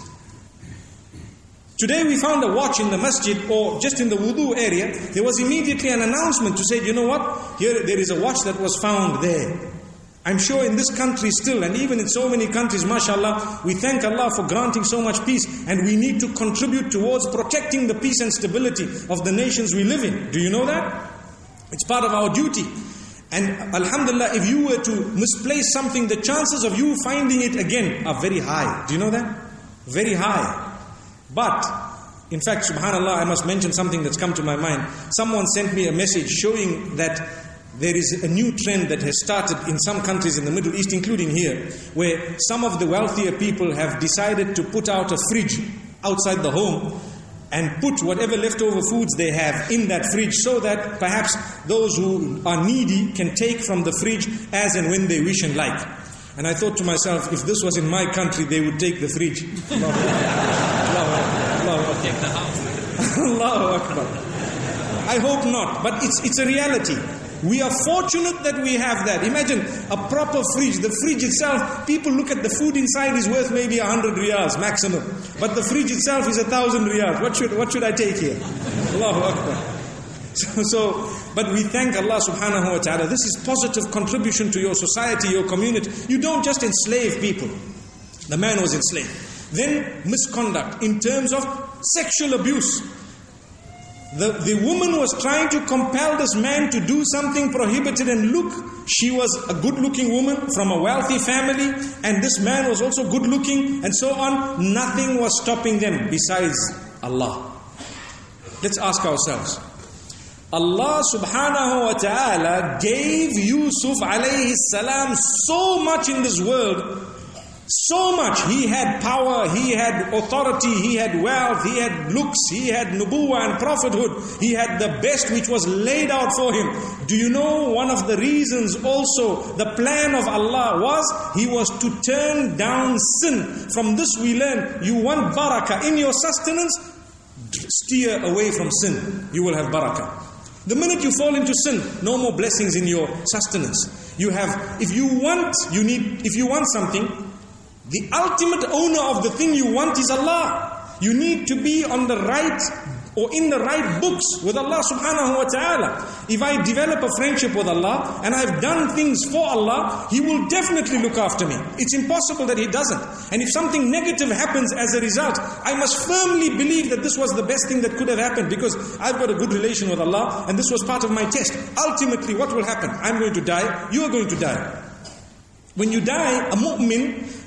Today we found a watch in the masjid, or just in the wudu area. There was immediately an announcement to say, you know what? Here there is a watch that was found there. I'm sure in this country still, and even in so many countries, mashallah, we thank Allah for granting so much peace, and we need to contribute towards protecting the peace and stability of the nations we live in. Do you know that? It's part of our duty. And alhamdulillah, if you were to misplace something, the chances of you finding it again are very high. Do you know that? Very high. But, in fact, subhanallah, I must mention something that's come to my mind. Someone sent me a message showing that there is a new trend that has started in some countries in the Middle East, including here, where some of the wealthier people have decided to put out a fridge outside the home and put whatever leftover foods they have in that fridge, so that perhaps those who are needy can take from the fridge as and when they wish and like. And I thought to myself, if this was in my country, they would take the fridge. Allahu Akbar. Take the house. Allahu Akbar. I hope not, but it's, it's a reality. We are fortunate that we have that. Imagine a proper fridge. The fridge itself, people look at the food inside is worth maybe a hundred riyals maximum. But the fridge itself is a thousand riyals. What should, what should I take here? Allahu Akbar. So, so, but we thank Allah subhanahu wa ta'ala. This is positive contribution to your society, your community. You don't just enslave people. The man was enslaved. Then misconduct in terms of sexual abuse. The, the woman was trying to compel this man to do something prohibited, and look, she was a good-looking woman from a wealthy family, and this man was also good-looking, and so on. Nothing was stopping them besides Allah. Let's ask ourselves. Allah subhanahu wa ta'ala gave Yusuf alayhi salam so much in this world. So much. He had power, he had authority, he had wealth, he had looks, he had nubuwah and prophethood. He had the best which was laid out for him. Do you know one of the reasons also, the plan of Allah was, He was to turn down sin. From this we learn, you want barakah in your sustenance, steer away from sin. You will have barakah. The minute you fall into sin, no more blessings in your sustenance. You have, if you want, you need, if you want something, the ultimate owner of the thing you want is Allah. You need to be on the right or in the right books with Allah subhanahu wa ta'ala. If I develop a friendship with Allah and I've done things for Allah, He will definitely look after me. It's impossible that He doesn't. And if something negative happens as a result, I must firmly believe that this was the best thing that could have happened, because I've got a good relation with Allah and this was part of my test. Ultimately, what will happen? I'm going to die, you are going to die. When you die, a mu'min,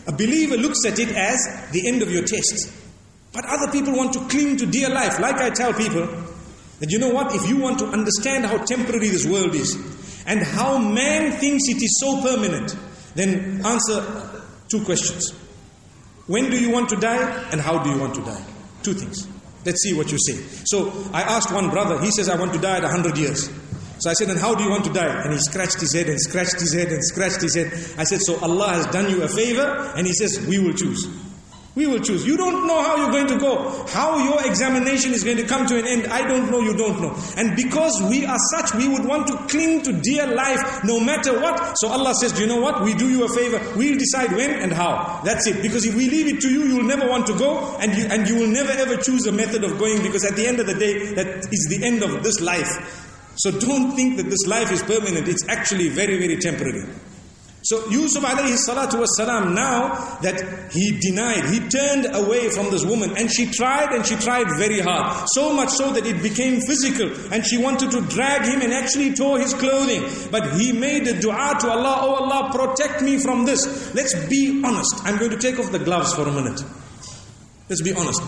A believer looks at it as the end of your test. But other people want to cling to dear life. Like I tell people, that you know what, if you want to understand how temporary this world is, and how man thinks it is so permanent, then answer two questions. When do you want to die, and how do you want to die? Two things. Let's see what you say. So I asked one brother, he says, I want to die at one hundred years. So I said, and how do you want to die? And he scratched his head and scratched his head and scratched his head. I said, so Allah has done you a favor, and he says, we will choose. We will choose. You don't know how you're going to go. How your examination is going to come to an end, I don't know, you don't know. And because we are such, we would want to cling to dear life no matter what. So Allah says, do you know what? We do you a favor. We'll decide when and how. That's it. Because if we leave it to you, you'll never want to go, and you, and you will never ever choose a method of going, because at the end of the day, that is the end of this life. So don't think that this life is permanent. It's actually very, very temporary. So Yusuf alayhi salatu was salam, now that he denied, he turned away from this woman, and she tried and she tried very hard. So much so that it became physical, and she wanted to drag him and actually tore his clothing. But he made a dua to Allah, oh Allah, protect me from this. Let's be honest. I'm going to take off the gloves for a minute. Let's be honest.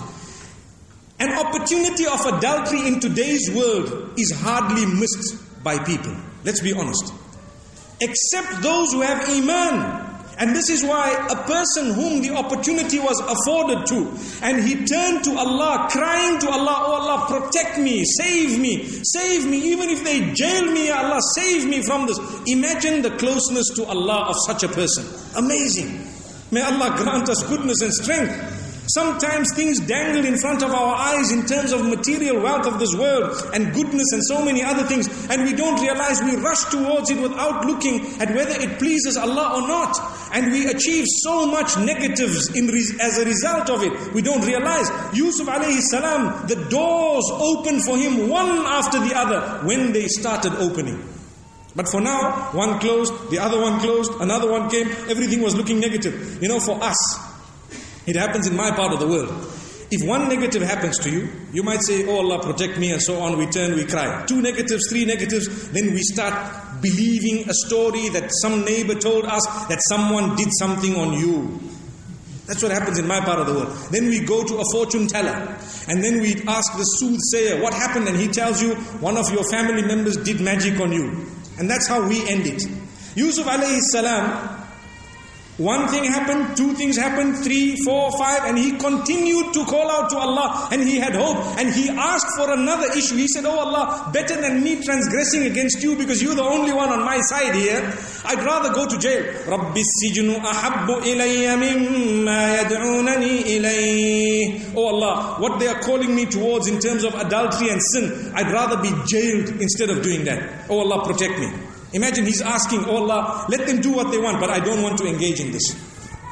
An opportunity of adultery in today's world is hardly missed by people. Let's be honest. Except those who have Iman. And this is why a person whom the opportunity was afforded to, and he turned to Allah, crying to Allah, oh Allah, protect me, save me, save me, even if they jail me, ya Allah, save me from this. Imagine the closeness to Allah of such a person. Amazing. May Allah grant us goodness and strength. Sometimes things dangle in front of our eyes in terms of material wealth of this world and goodness and so many other things, and we don't realize, we rush towards it without looking at whether it pleases Allah or not, and we achieve so much negatives in res- as a result of it. We don't realize. Yusuf alayhi salam, the doors opened for him one after the other when they started opening. But for now, one closed, the other one closed, another one came, everything was looking negative. You know, for us, it happens in my part of the world. If one negative happens to you, you might say, oh Allah, protect me, and so on. We turn, we cry. Two negatives, three negatives, then we start believing a story that some neighbor told us that someone did something on you. That's what happens in my part of the world. Then we go to a fortune teller, and then we ask the soothsayer, what happened? And he tells you, one of your family members did magic on you. And that's how we end it. Yusuf alayhi salam, one thing happened, two things happened, three, four, five, and he continued to call out to Allah, and he had hope, and he asked for another issue. He said, oh Allah, better than me transgressing against you, because you're the only one on my side here, I'd rather go to jail. رَبِّ السِّجْنُ أَحَبُّ إِلَيَّ مِمَّا يَدْعُونَنِي إِلَيْهِ. Oh Allah, what they are calling me towards in terms of adultery and sin, I'd rather be jailed instead of doing that. Oh Allah, protect me. Imagine he's asking, oh Allah, let them do what they want, but I don't want to engage in this.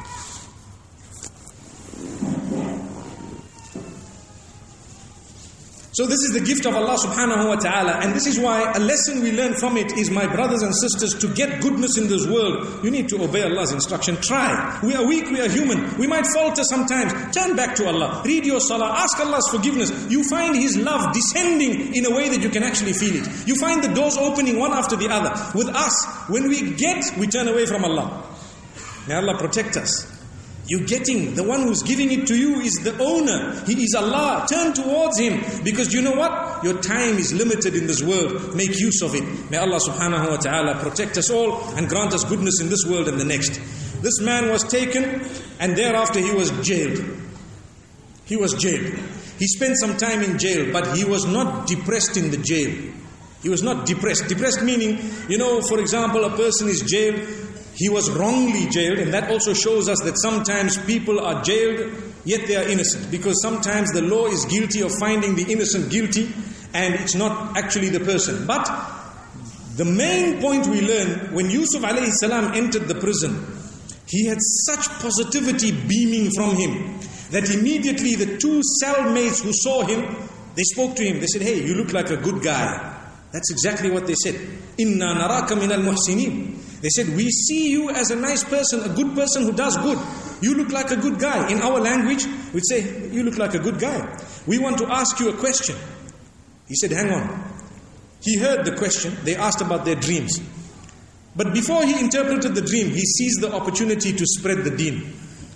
So this is the gift of Allah subhanahu wa ta'ala, and this is why a lesson we learn from it is, my brothers and sisters, to get goodness in this world, you need to obey Allah's instruction. Try. We are weak, we are human. We might falter sometimes. Turn back to Allah. Read your salah. Ask Allah's forgiveness. You find His love descending in a way that you can actually feel it. You find the doors opening one after the other. With us, when we get, we turn away from Allah. May Allah protect us. You're getting, the one who's giving it to you is the owner. He is Allah. Turn towards Him. Because you know what? Your time is limited in this world. Make use of it. May Allah subhanahu wa ta'ala protect us all and grant us goodness in this world and the next. This man was taken, and thereafter he was jailed. He was jailed. He spent some time in jail, but he was not depressed in the jail. He was not depressed. Depressed meaning, you know, for example, a person is jailed. He was wrongly jailed, and that also shows us that sometimes people are jailed, yet they are innocent. Because sometimes the law is guilty of finding the innocent guilty, and it's not actually the person. But the main point we learn, when Yusuf alayhi salam entered the prison, he had such positivity beaming from him, that immediately the two cellmates who saw him, they spoke to him. They said, hey, you look like a good guy. That's exactly what they said. Inna naraka minal muhsinin. They said, we see you as a nice person, a good person who does good. You look like a good guy. In our language, we'd say, you look like a good guy. We want to ask you a question. He said, hang on. He heard the question. They asked about their dreams. But before he interpreted the dream, he seized the opportunity to spread the deen.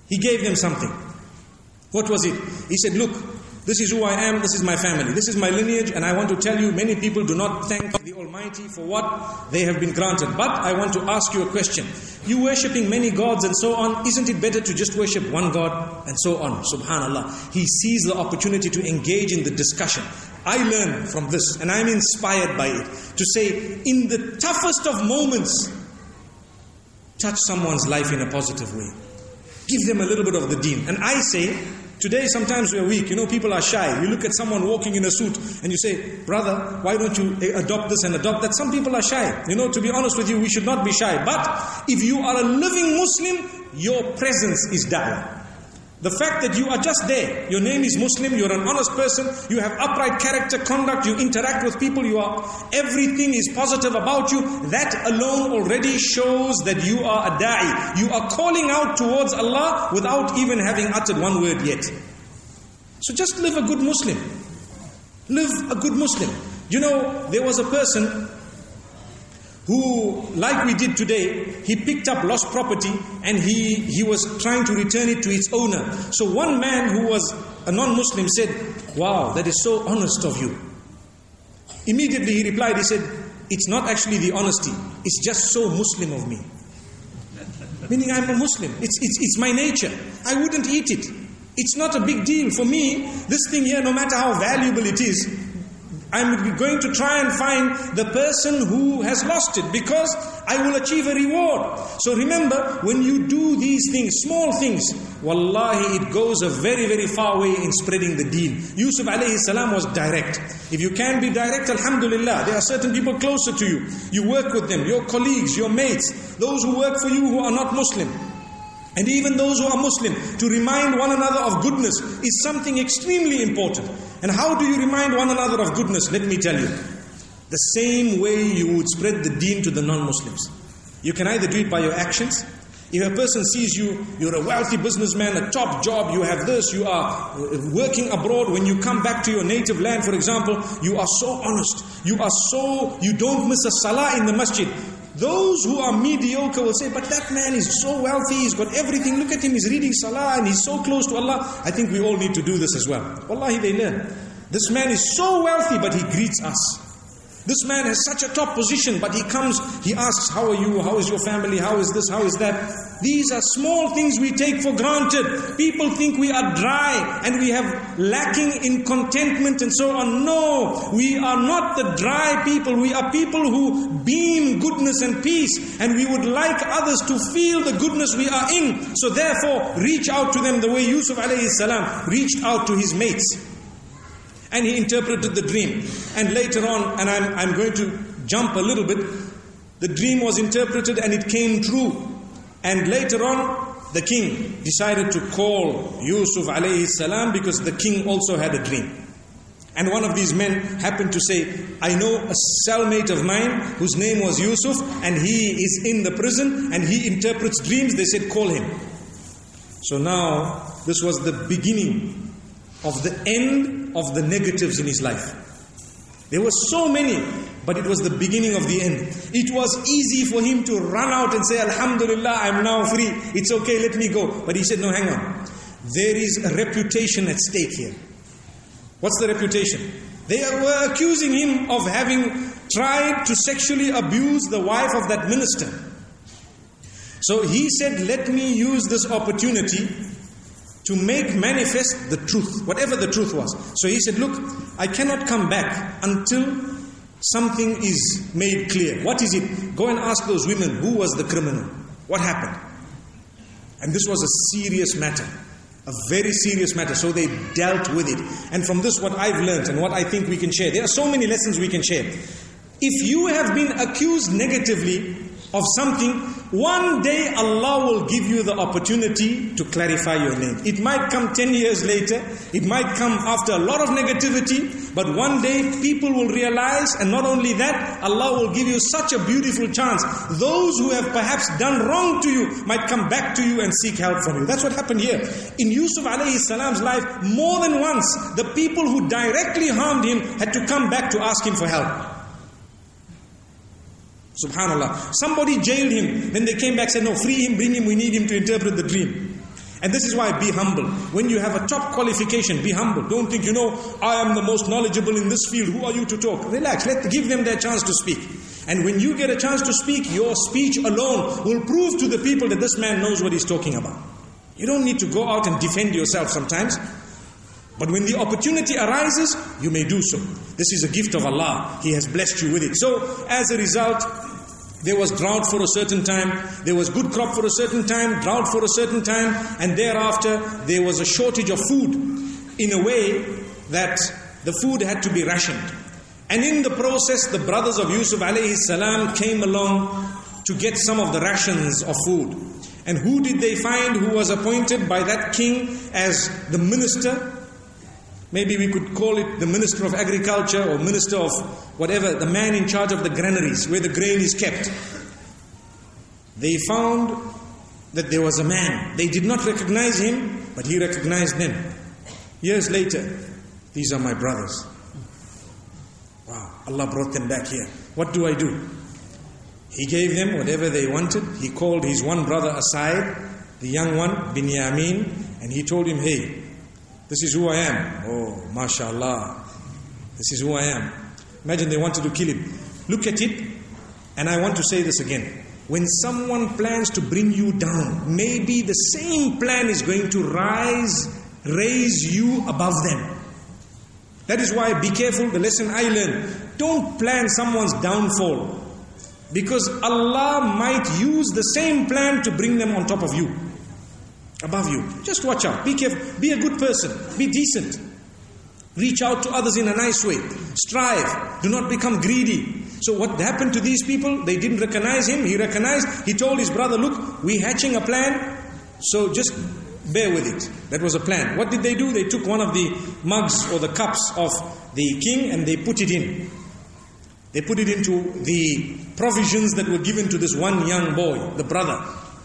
He gave them something. What was it? He said, look, this is who I am, this is my family, this is my lineage, and I want to tell you, many people do not thank the Almighty for what they have been granted. But I want to ask you a question. You worshipping many gods and so on, isn't it better to just worship one God and so on? Subhanallah. He sees the opportunity to engage in the discussion. I learn from this, and I'm inspired by it, to say, in the toughest of moments, touch someone's life in a positive way. Give them a little bit of the deen. And I say, today sometimes we are weak. You know, people are shy. You look at someone walking in a suit and you say, brother, why don't you adopt this and adopt that? Some people are shy. You know, to be honest with you, we should not be shy. But if you are a living Muslim, your presence is da'wah. The fact that you are just there, your name is Muslim, you're an honest person, you have upright character, conduct, you interact with people, you are, everything is positive about you, that alone already shows that you are a da'i. You are calling out towards Allah without even having uttered one word yet. So just live a good Muslim. Live a good Muslim. You know, there was a person who, like we did today, he picked up lost property and he, he was trying to return it to its owner. So one man who was a non-Muslim said, wow, that is so honest of you. Immediately he replied, he said, it's not actually the honesty, it's just so Muslim of me. Meaning I'm a Muslim, it's, it's, it's my nature, I wouldn't eat it. It's not a big deal. For me, this thing here, no matter how valuable it is, I'm going to try and find the person who has lost it, because I will achieve a reward. So remember, when you do these things, small things, wallahi, it goes a very, very far way in spreading the deen. Yusuf alayhi salam was direct. If you can be direct, alhamdulillah, there are certain people closer to you. You work with them, your colleagues, your mates, those who work for you who are not Muslim. And even those who are Muslim, to remind one another of goodness is something extremely important. And how do you remind one another of goodness? Let me tell you. The same way you would spread the deen to the non-Muslims. You can either do it by your actions. If a person sees you, you're a wealthy businessman, a top job, you have this, you are working abroad, when you come back to your native land, for example, you are so honest, you are so, you don't miss a salah in the masjid. Those who are mediocre will say, but that man is so wealthy, he's got everything, look at him, he's reading salah and he's so close to Allah. I think we all need to do this as well. Wallahi, they learn. This man is so wealthy, but he greets us. This man has such a top position, but he comes, he asks, how are you, how is your family, how is this, how is that? These are small things we take for granted. People think we are dry and we have lacking in contentment and so on. No, we are not the dry people. We are people who beam goodness and peace, and we would like others to feel the goodness we are in. So therefore, reach out to them the way Yusuf alayhi salam reached out to his mates. And he interpreted the dream. And later on, and I'm, I'm going to jump a little bit, the dream was interpreted and it came true. And later on, the king decided to call Yusuf alayhi salam, because the king also had a dream. And one of these men happened to say, I know a cellmate of mine whose name was Yusuf, and he is in the prison and he interprets dreams. They said, call him. So now, this was the beginning of the end of the negatives in his life. There were so many, but it was the beginning of the end. It was easy for him to run out and say, Alhamdulillah, I'm now free. It's okay, let me go. But he said, no, hang on. There is a reputation at stake here. What's the reputation? They were accusing him of having tried to sexually abuse the wife of that minister. So he said, let me use this opportunity to make manifest the truth, whatever the truth was. So he said, look, I cannot come back until something is made clear. What is it? Go and ask those women, who was the criminal? What happened? And this was a serious matter, a very serious matter. So they dealt with it. And from this, what I've learned and what I think we can share, there are so many lessons we can share. If you have been accused negatively of something, one day Allah will give you the opportunity to clarify your name. It might come ten years later, it might come after a lot of negativity, but one day people will realize, and not only that, Allah will give you such a beautiful chance. Those who have perhaps done wrong to you might come back to you and seek help from you. That's what happened here. In Yusuf alayhi salam's life, more than once, the people who directly harmed him had to come back to ask him for help. Subhanallah. Somebody jailed him. Then they came back and said, no, free him, bring him, we need him to interpret the dream. And this is why be humble. When you have a top qualification, be humble. Don't think, you know, I am the most knowledgeable in this field. Who are you to talk? Relax. Let give them their chance to speak. And when you get a chance to speak, your speech alone will prove to the people that this man knows what he's talking about. You don't need to go out and defend yourself sometimes. But when the opportunity arises, you may do so. This is a gift of Allah. He has blessed you with it. So, as a result, there was drought for a certain time, there was good crop for a certain time, drought for a certain time, and thereafter there was a shortage of food in a way that the food had to be rationed. And in the process, the brothers of Yusuf alayhi salam came along to get some of the rations of food. And who did they find who was appointed by that king as the minister? Maybe we could call it the Minister of Agriculture or Minister of whatever, the man in charge of the granaries where the grain is kept. They found that there was a man. They did not recognize him, but he recognized them. Years later, these are my brothers. Wow, Allah brought them back here. What do I do? He gave them whatever they wanted. He called his one brother aside, the young one, Binyamin, and he told him, hey, this is who I am. Oh, mashallah. This is who I am. Imagine they wanted to kill him. Look at it. And I want to say this again. When someone plans to bring you down, maybe the same plan is going to rise, raise you above them. That is why be careful. The lesson I learned. Don't plan someone's downfall. Because Allah might use the same plan to bring them on top of you. Above you. Just watch out. Be careful. Be a good person. Be decent. Reach out to others in a nice way. Strive. Do not become greedy. So what happened to these people? They didn't recognize him. He recognized. He told his brother, look, we're hatching a plan. So just bear with it. That was a plan. What did they do? They took one of the mugs or the cups of the king and they put it in. They put it into the provisions that were given to this one young boy, the brother.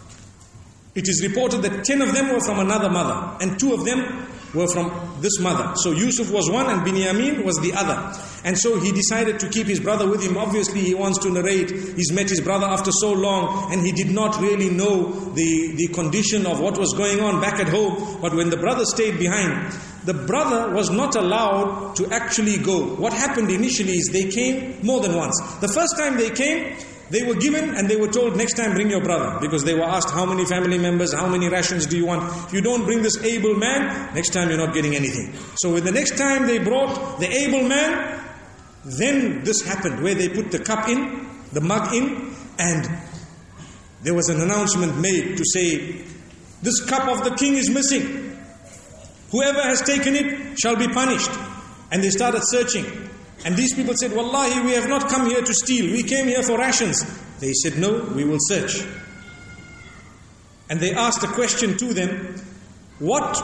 It is reported that ten of them were from another mother and two of them were from this mother. So Yusuf was one and Binyamin was the other. And so he decided to keep his brother with him. Obviously he wants to narrate, he's met his brother after so long and he did not really know the, the condition of what was going on back at home. But when the brother stayed behind, the brother was not allowed to actually go. What happened initially is they came more than once. The first time they came, they were given and they were told, next time bring your brother. Because they were asked, how many family members, how many rations do you want? If you don't bring this able man, next time you're not getting anything. So when the next time they brought the able man, then this happened, where they put the cup in, the mug in, and there was an announcement made to say, this cup of the king is missing. Whoever has taken it shall be punished. And they started searching. And these people said, Wallahi, we have not come here to steal. We came here for rations. They said, no, we will search. And they asked a question to them, what,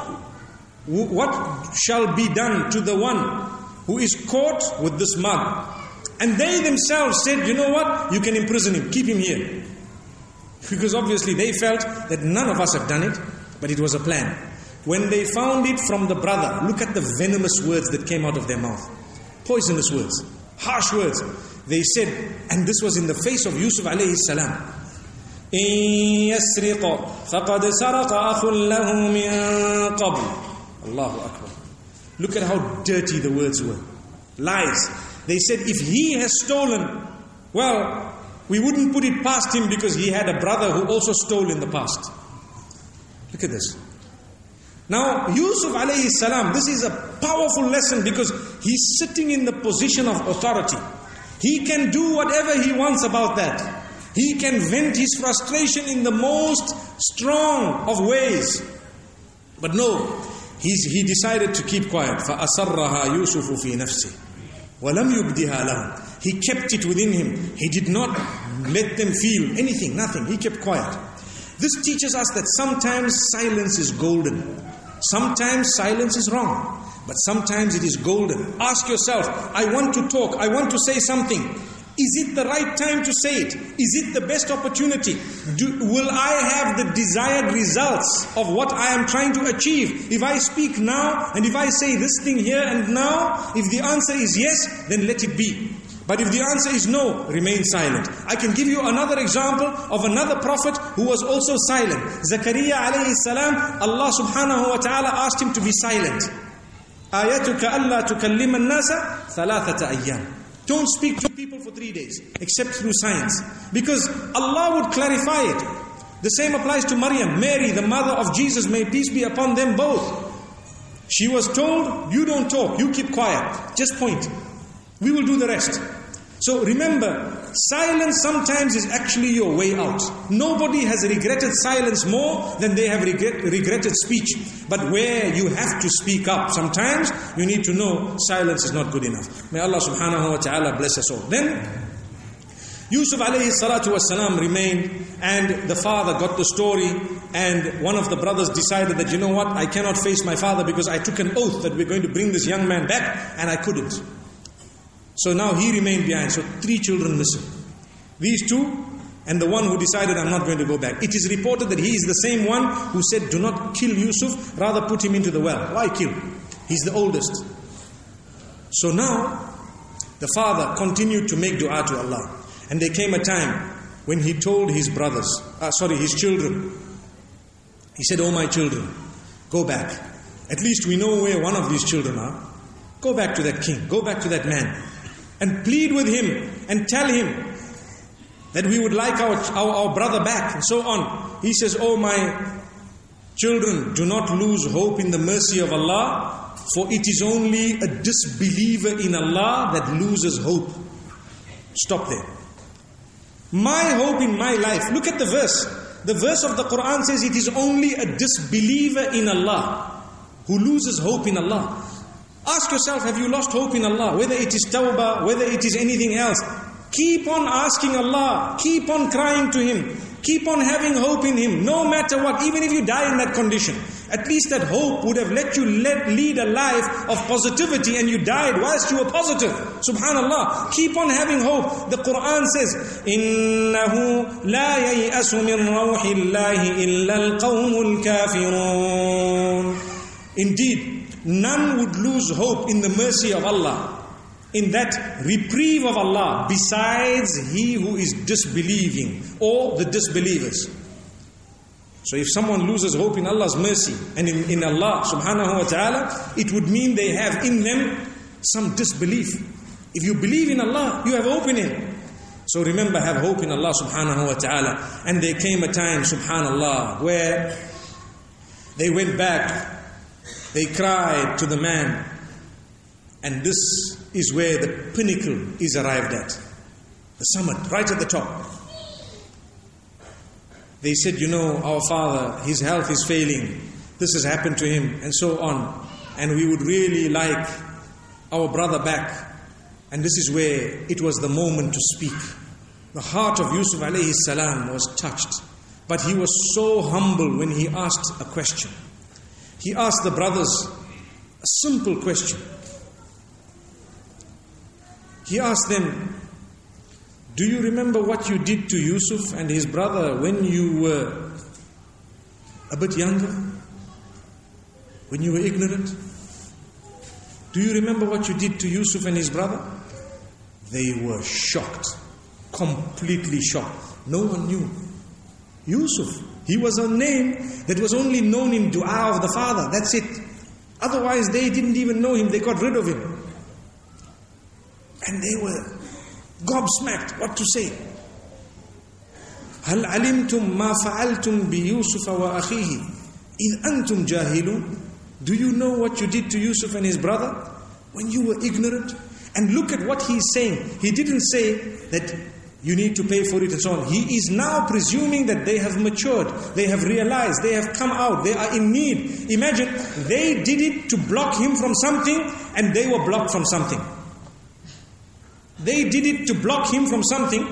what shall be done to the one who is caught with this mug? And they themselves said, you know what? You can imprison him. Keep him here. Because obviously they felt that none of us have done it, but it was a plan. When they found it from the brother, look at the venomous words that came out of their mouth. Poisonous words, harsh words. They said, and this was in the face of Yusuf alayhi salam. إِن يَسْرِقَ فَقَدْ سَرَقَ أَخٌ لَهُ مِن قَبْلِ. Allahu Akbar. Look at how dirty the words were. Lies. They said, if he has stolen, well, we wouldn't put it past him because he had a brother who also stole in the past. Look at this. Now, Yusuf alayhi salam, this is a powerful lesson because he's sitting in the position of authority. He can do whatever he wants about that. He can vent his frustration in the most strong of ways. But no, he's, he decided to keep quiet. فَأَسَرَّهَا يُوسُفُ فِي نَفْسِهِ وَلَمْ يُبْدِهَا لَهُمْ. He kept it within him. He did not let them feel anything, nothing. He kept quiet. This teaches us that sometimes silence is golden. Sometimes silence is wrong, but sometimes it is golden. Ask yourself, I want to talk, I want to say something. Is it the right time to say it? Is it the best opportunity? Do, will I have the desired results of what I am trying to achieve? If I speak now, and if I say this thing here and now, if the answer is yes, then let it be. But if the answer is no, remain silent. I can give you another example of another prophet who was also silent. Zakaria alayhi salam, Allah subhanahu wa ta'ala asked him to be silent. آيَتُكَ أَلَّا تُكَلِّمَ النَّاسَ ثَلَاثَةَ أَيَّامٍ. Don't speak to people for three days, except through signs. Because Allah would clarify it. The same applies to Maryam, Mary, the mother of Jesus, may peace be upon them both. She was told, you don't talk, you keep quiet, just point. We will do the rest. So remember, silence sometimes is actually your way out. Nobody has regretted silence more than they have regret, regretted speech. But where you have to speak up, sometimes you need to know silence is not good enough. May Allah subhanahu wa ta'ala bless us all. Then, Yusuf alayhi salatu wasalam remained, and the father got the story, and one of the brothers decided that, you know what, I cannot face my father because I took an oath that we're going to bring this young man back, and I couldn't. So now he remained behind. So three children missing. These two and the one who decided, I'm not going to go back. It is reported that he is the same one who said, do not kill Yusuf, rather put him into the well. Why kill? He's the oldest. So now the father continued to make dua to Allah. And there came a time when he told his brothers, uh, sorry, his children, he said, oh my children, go back. At least we know where one of these children are. Go back to that king, go back to that man, and plead with him and tell him that we would like our, our, our brother back, and so on. He says, oh my children, do not lose hope in the mercy of Allah, for it is only a disbeliever in Allah that loses hope. Stop there. My hope in my life, look at the verse. The verse of the Quran says it is only a disbeliever in Allah who loses hope in Allah. Ask yourself, have you lost hope in Allah? Whether it is tawbah, whether it is anything else. Keep on asking Allah. Keep on crying to Him. Keep on having hope in Him. No matter what, even if you die in that condition. At least that hope would have let you let, lead a life of positivity, and you died whilst you were positive. Subhanallah. Keep on having hope. The Quran says, إِنَّهُ لَا يَيْأَسُ مِنْ رَوْحِ اللَّهِ إِلَّا الْقَوْمُ الْكَافِرُونَ. Indeed, none would lose hope in the mercy of Allah, in that reprieve of Allah, besides he who is disbelieving or the disbelievers. So if someone loses hope in Allah's mercy and in, in Allah subhanahu wa ta'ala, it would mean they have in them some disbelief. If you believe in Allah, you have hope in Him. So remember, have hope in Allah subhanahu wa ta'ala. And there came a time, subhanallah, where they went back, they cried to the man, and this is where the pinnacle is arrived at. The summit, right at the top. They said, you know, our father, his health is failing. This has happened to him, and so on. And we would really like our brother back. And this is where it was the moment to speak. The heart of Yusuf alayhi salam was touched. But he was so humble when he asked a question. He asked the brothers a simple question. He asked them, do you remember what you did to Yusuf and his brother when you were a bit younger? When you were ignorant? Do you remember what you did to Yusuf and his brother? They were shocked. Completely shocked. No one knew. Yusuf. He was a name that was only known in dua of the father. That's it. Otherwise they didn't even know him. They got rid of him. And they were gobsmacked. What to say? هل علمتم ما فعلتم بيوسف وأخيه إذ أنتم جاهلون. Do you know what you did to Yusuf and his brother when you were ignorant? And look at what he's saying. He didn't say that you need to pay for it and so on. He is now presuming that they have matured. They have realized. They have come out. They are in need. Imagine, they did it to block him from something, and they were blocked from something. They did it to block him from something,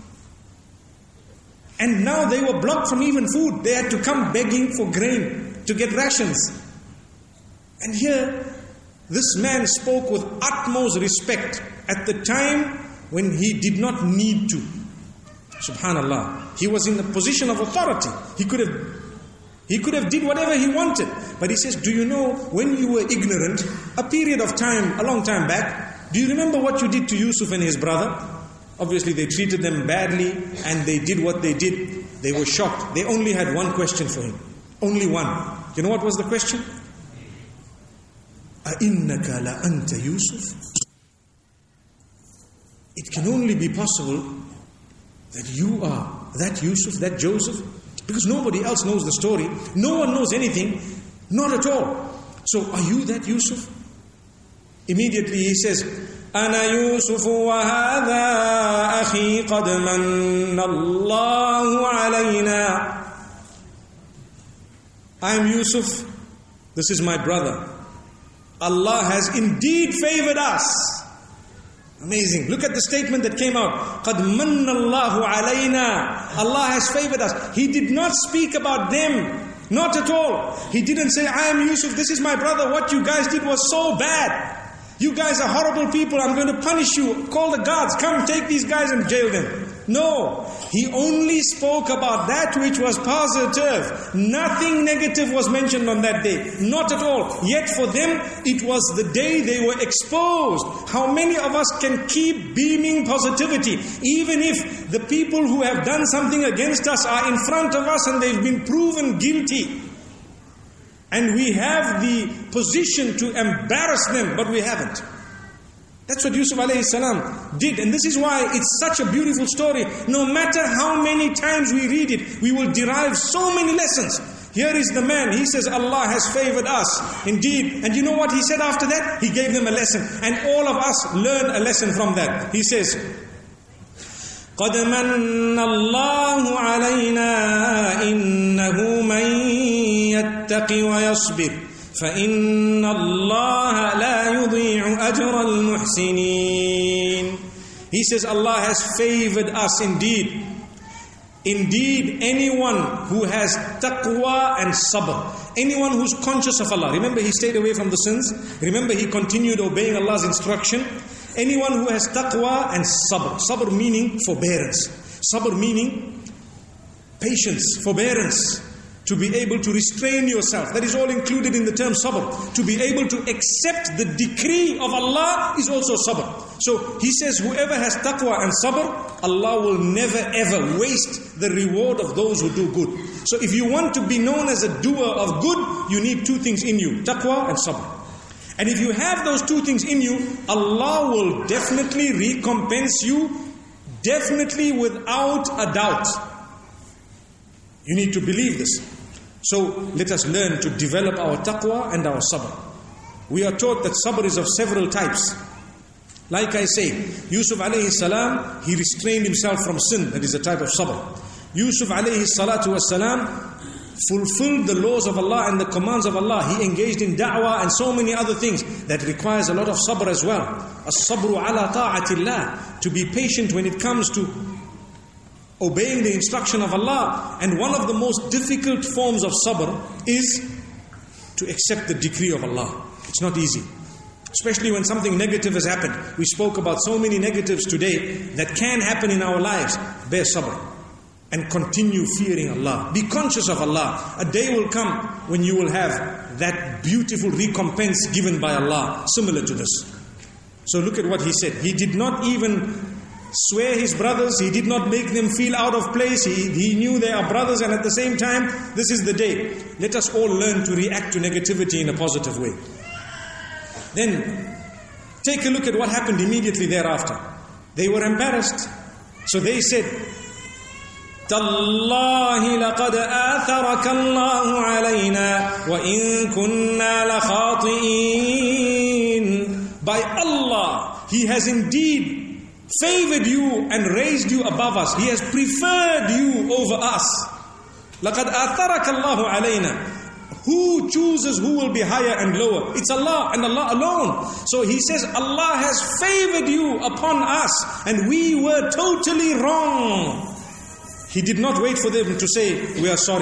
and now they were blocked from even food. They had to come begging for grain to get rations. And here, this man spoke with utmost respect at the time when he did not need to. Subhanallah. He was in a position of authority. He could have he could have did whatever he wanted. But he says, do you know, when you were ignorant, a period of time, a long time back, Do you remember what you did to Yusuf and his brother? Obviously they treated them badly and they did what they did. They were shocked. They only had one question for him. Only one. You know what was the question? أَإِنَّكَ لَأَنْتَ يُوسُف? It can only be possible that you are that Yusuf, that Joseph, because nobody else knows the story. No one knows anything. Not at all. So are you that Yusuf? Immediately he says, أَنَا يُوسُفُ وَهَذَا أَخِي قَدْ مَنَّ اللَّهُ عَلَيْنَا. I am Yusuf. This is my brother. Allah has indeed favored us. Amazing. Look at the statement that came out. قَدْ مَنَّ اللَّهُ عَلَيْنَا. Allah has favored us. He did not speak about them. Not at all. He didn't say, I am Yusuf, this is my brother. What you guys did was so bad. You guys are horrible people. I'm going to punish you. Call the guards. Come take these guys and jail them. No. He only spoke about that which was positive. Nothing negative was mentioned on that day. Not at all. Yet for them, it was the day they were exposed. How many of us can keep beaming positivity? Even if the people who have done something against us are in front of us and they've been proven guilty. And we have the position to embarrass them, but we haven't. That's what Yusuf alayhi salam did. And this is why it's such a beautiful story. No matter how many times we read it, we will derive so many lessons. Here is the man, he says, Allah has favored us. Indeed. And you know what he said after that? He gave them a lesson. And all of us learn a lesson from that. He says, قَدْ مَنَّ اللَّهُ عَلَيْنَا إِنَّهُ مَنْ يَتَّقِ وَيَصْبِرْ فَإِنَّ اللَّهَ لَا يُضِيعُ أَجْرَ الْمُحْسِنِينَ. He says Allah has favored us indeed. Indeed, anyone who has taqwa and sabr, anyone who's conscious of Allah. Remember, he stayed away from the sins. Remember, he continued obeying Allah's instruction. Anyone who has taqwa and sabr. Sabr meaning forbearance. Sabr meaning patience, forbearance. To be able to restrain yourself. That is all included in the term sabr. To be able to accept the decree of Allah is also sabr. So he says whoever has taqwa and sabr, Allah will never ever waste the reward of those who do good. So if you want to be known as a doer of good, you need two things in you. Taqwa and sabr. And if you have those two things in you, Allah will definitely recompense you. Definitely without a doubt. You need to believe this. So let us learn to develop our taqwa and our sabr. We are taught that sabr is of several types. Like I say, Yusuf alayhi salam, he restrained himself from sin. That is a type of sabr. Yusuf alayhi salatu wasalam fulfilled the laws of Allah and the commands of Allah. He engaged in da'wah and so many other things that requires a lot of sabr as well. As-sabru ala ta'atillah. To be patient when it comes to obeying the instruction of Allah. And one of the most difficult forms of sabr is to accept the decree of Allah. It's not easy. Especially when something negative has happened. We spoke about so many negatives today that can happen in our lives. Bear sabr. And continue fearing Allah. Be conscious of Allah. A day will come when you will have that beautiful recompense given by Allah. Similar to this. So look at what he said. He did not even swear his brothers. He did not make them feel out of place. He, he knew they are brothers, and at the same time, this is the day. Let us all learn to react to negativity in a positive way. Then, take a look at what happened immediately thereafter. They were embarrassed. So they said, تَاللَّهِ لَقَدْ آثَرَكَ اللَّهُ عَلَيْنَا وَإِن كُنَّا لَخَاطِئِينَ. By Allah, He has indeed favored you and raised you above us. He has preferred you over us. لَقَدْ آثَرَكَ اللَّهُ عَلَيْنَا. Who chooses who will be higher and lower? It's Allah and Allah alone. So he says Allah has favored you upon us and we were totally wrong. He did not wait for them to say, we are sorry.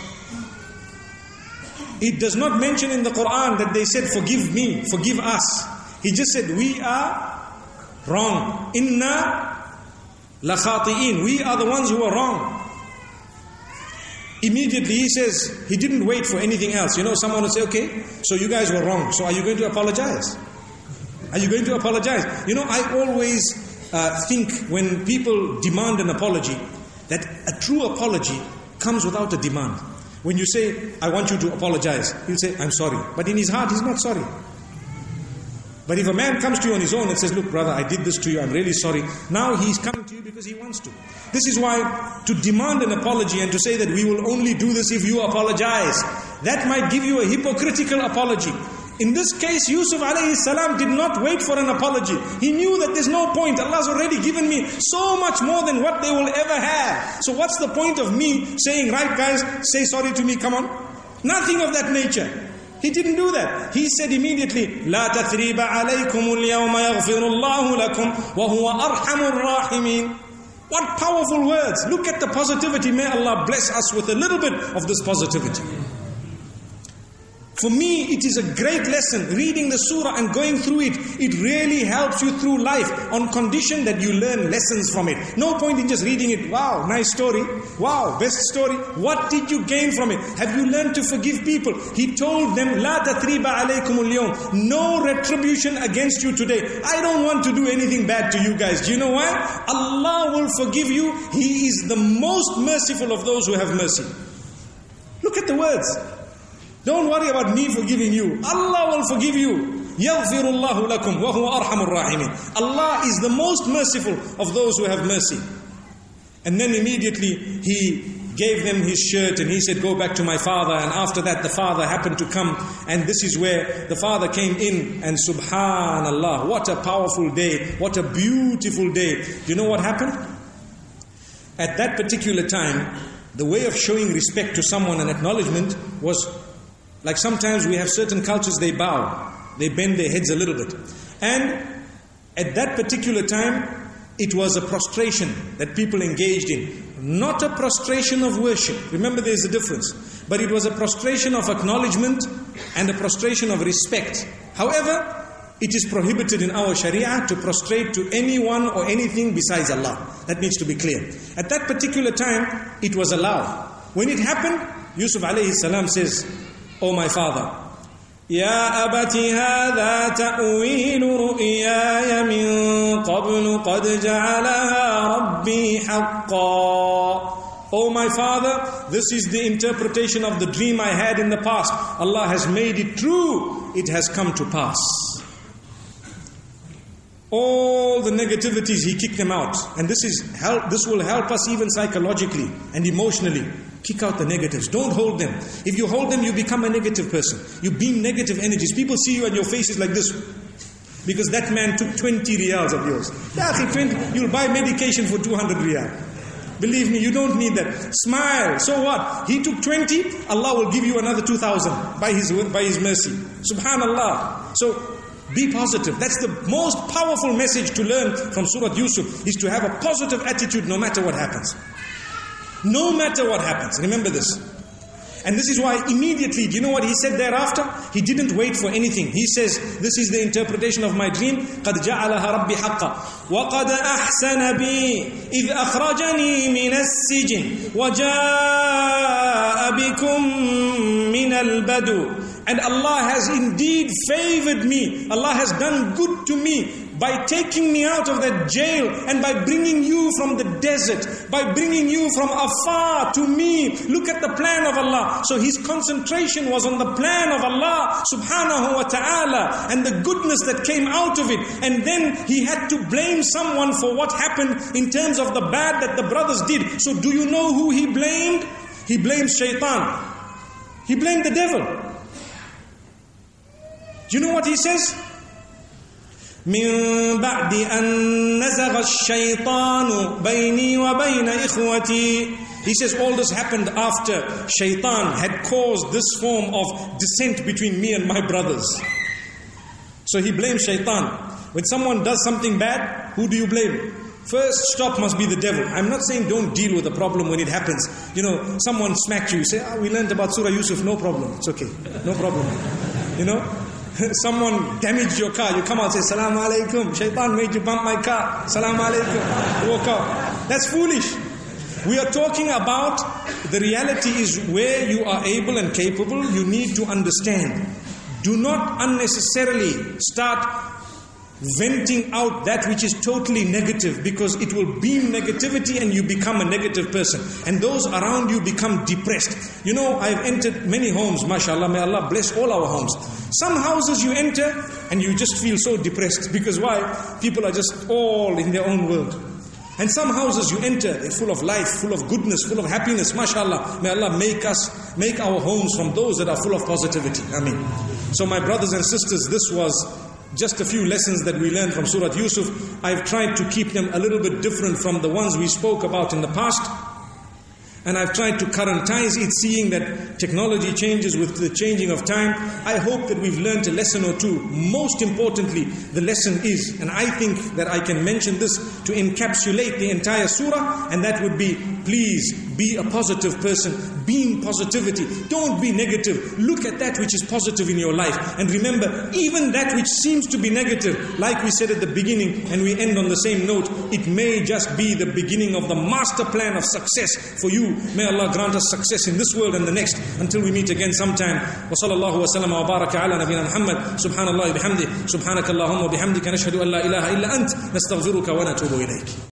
It does not mention in the Quran that they said, forgive me, forgive us. He just said, we are wrong. Inna la khati'in. We are the ones who are wrong. Immediately he says, he didn't wait for anything else. You know, someone would say, okay, so you guys were wrong. So are you going to apologize? Are you going to apologize? You know, I always uh, think when people demand an apology, that a true apology comes without a demand. When you say, I want you to apologize, he'll say, I'm sorry. But in his heart, he's not sorry. But if a man comes to you on his own and says, look brother, I did this to you, I'm really sorry. Now he's coming to you because he wants to. This is why to demand an apology and to say that we will only do this if you apologize, that might give you a hypocritical apology. In this case, Yusuf alayhi salam did not wait for an apology. He knew that there's no point. Allah's already given me so much more than what they will ever have. So what's the point of me saying, right guys, say sorry to me, come on? Nothing of that nature. He didn't do that. He said immediately, لا تثريب عليكم اليوم يغفر الله لكم وهو أرحم الراحمين. What powerful words. Look at the positivity. May Allah bless us with a little bit of this positivity. For me, it is a great lesson. Reading the surah and going through it, it really helps you through life on condition that you learn lessons from it. No point in just reading it. Wow, nice story. Wow, best story. What did you gain from it? Have you learned to forgive people? He told them, لا تثريب عليكم اليوم. No retribution against you today. I don't want to do anything bad to you guys. Do you know why? Allah will forgive you. He is the most merciful of those who have mercy. Look at the words. Don't worry about me forgiving you. Allah will forgive you. يَغْفِرُ اللَّهُ لَكُمْ وَهُوَ أَرْحَمُ الرَّاحِمِينَ. Allah is the most merciful of those who have mercy. And then immediately he gave them his shirt and he said, go back to my father. And after that the father happened to come. And this is where the father came in. And subhanallah, what a powerful day. What a beautiful day. Do you know what happened? At that particular time, the way of showing respect to someone and acknowledgement was, like sometimes we have certain cultures, they bow. They bend their heads a little bit. And at that particular time, it was a prostration that people engaged in. Not a prostration of worship. Remember, there's a difference. But it was a prostration of acknowledgement and a prostration of respect. However, it is prohibited in our Sharia to prostrate to anyone or anything besides Allah. That needs to be clear. At that particular time, it was allowed. When it happened, Yusuf alayhi salam says, "O my father, Ya abati hadha ta'wilu ru'yaya min qablu qad ja'alaha rabbi haqqan." O my father, this is the interpretation of the dream I had in the past. Allah has made it true. It has come to pass. All the negativities, he kicked them out. And this is help. This will help us even psychologically and emotionally. Kick out the negatives. Don't hold them. If you hold them, you become a negative person. You beam negative energies. People see you and your face is like this. Because that man took twenty riyals of yours. You'll buy medication for two hundred riyal. Believe me, you don't need that. Smile. So what? He took twenty, Allah will give you another two thousand by His, by His mercy. Subhanallah. So, be positive. That's the most powerful message to learn from Surah Yusuf, is to have a positive attitude no matter what happens. No matter what happens. Remember this. And this is why immediately, do you know what he said thereafter? He didn't wait for anything. He says, this is the interpretation of my dream. قَدْ جَعَلَهَا رَبِّ حَقًّا وَقَدْ أَحْسَنَ بِي إِذْ أَخْرَجَنِي مِنَ السِّجْنِ وَجَاءَ بِكُم مِّنَ الْبَدُوِ. And Allah has indeed favored me. Allah has done good to me by taking me out of that jail and by bringing you from the desert, by bringing you from afar to me. Look at the plan of Allah. So his concentration was on the plan of Allah subhanahu wa ta'ala and the goodness that came out of it. And then he had to blame someone for what happened in terms of the bad that the brothers did. So do you know who he blamed? He blamed shaitan. He blamed the devil. Do you know what he says? مِن بَعْدِ أَن نَزَغَ الشَّيْطَانُ بَيْنِي وَبَيْنَ إِخْوَتِي. He says all this happened after shaitan had caused this form of dissent between me and my brothers. So he blames shaitan. When someone does something bad, who do you blame? First stop must be the devil. I'm not saying don't deal with the problem when it happens. You know, someone smacked you, you say, ah, we learned about Surah Yusuf, no problem. It's okay, no problem. You know? Someone damaged your car, you come out and say, Salaam alaikum, shaitan made you bump my car, Salaam alaikum, walk out. That's foolish. We are talking about, the reality is where you are able and capable, you need to understand. Do not unnecessarily start venting out that which is totally negative, because it will beam negativity and you become a negative person. And those around you become depressed. You know, I've entered many homes, mashallah, may Allah bless all our homes. Some houses you enter and you just feel so depressed. Because why? People are just all in their own world. And some houses you enter, they're full of life, full of goodness, full of happiness, mashallah. May Allah make us, make our homes from those that are full of positivity. Ameen. So my brothers and sisters, this was just a few lessons that we learned from Surah Yusuf. I've tried to keep them a little bit different from the ones we spoke about in the past. And I've tried to currentize it, seeing that technology changes with the changing of time. I hope that we've learned a lesson or two. Most importantly, the lesson is, and I think that I can mention this to encapsulate the entire surah, and that would be, please be a positive person. Beam positivity. Don't be negative. Look at that which is positive in your life. And remember, even that which seems to be negative, like we said at the beginning, and we end on the same note, it may just be the beginning of the master plan of success for you. May Allah grant us success in this world and the next, until we meet again sometime. Wa sallallahu wa sallam wa baraka ala nabina Muhammad. Subhanallah bihamdi. Subhanakallahumma bihamdika nashhadu an la ilaha illa ant. Nastaghfiruka wa natubu ilayk.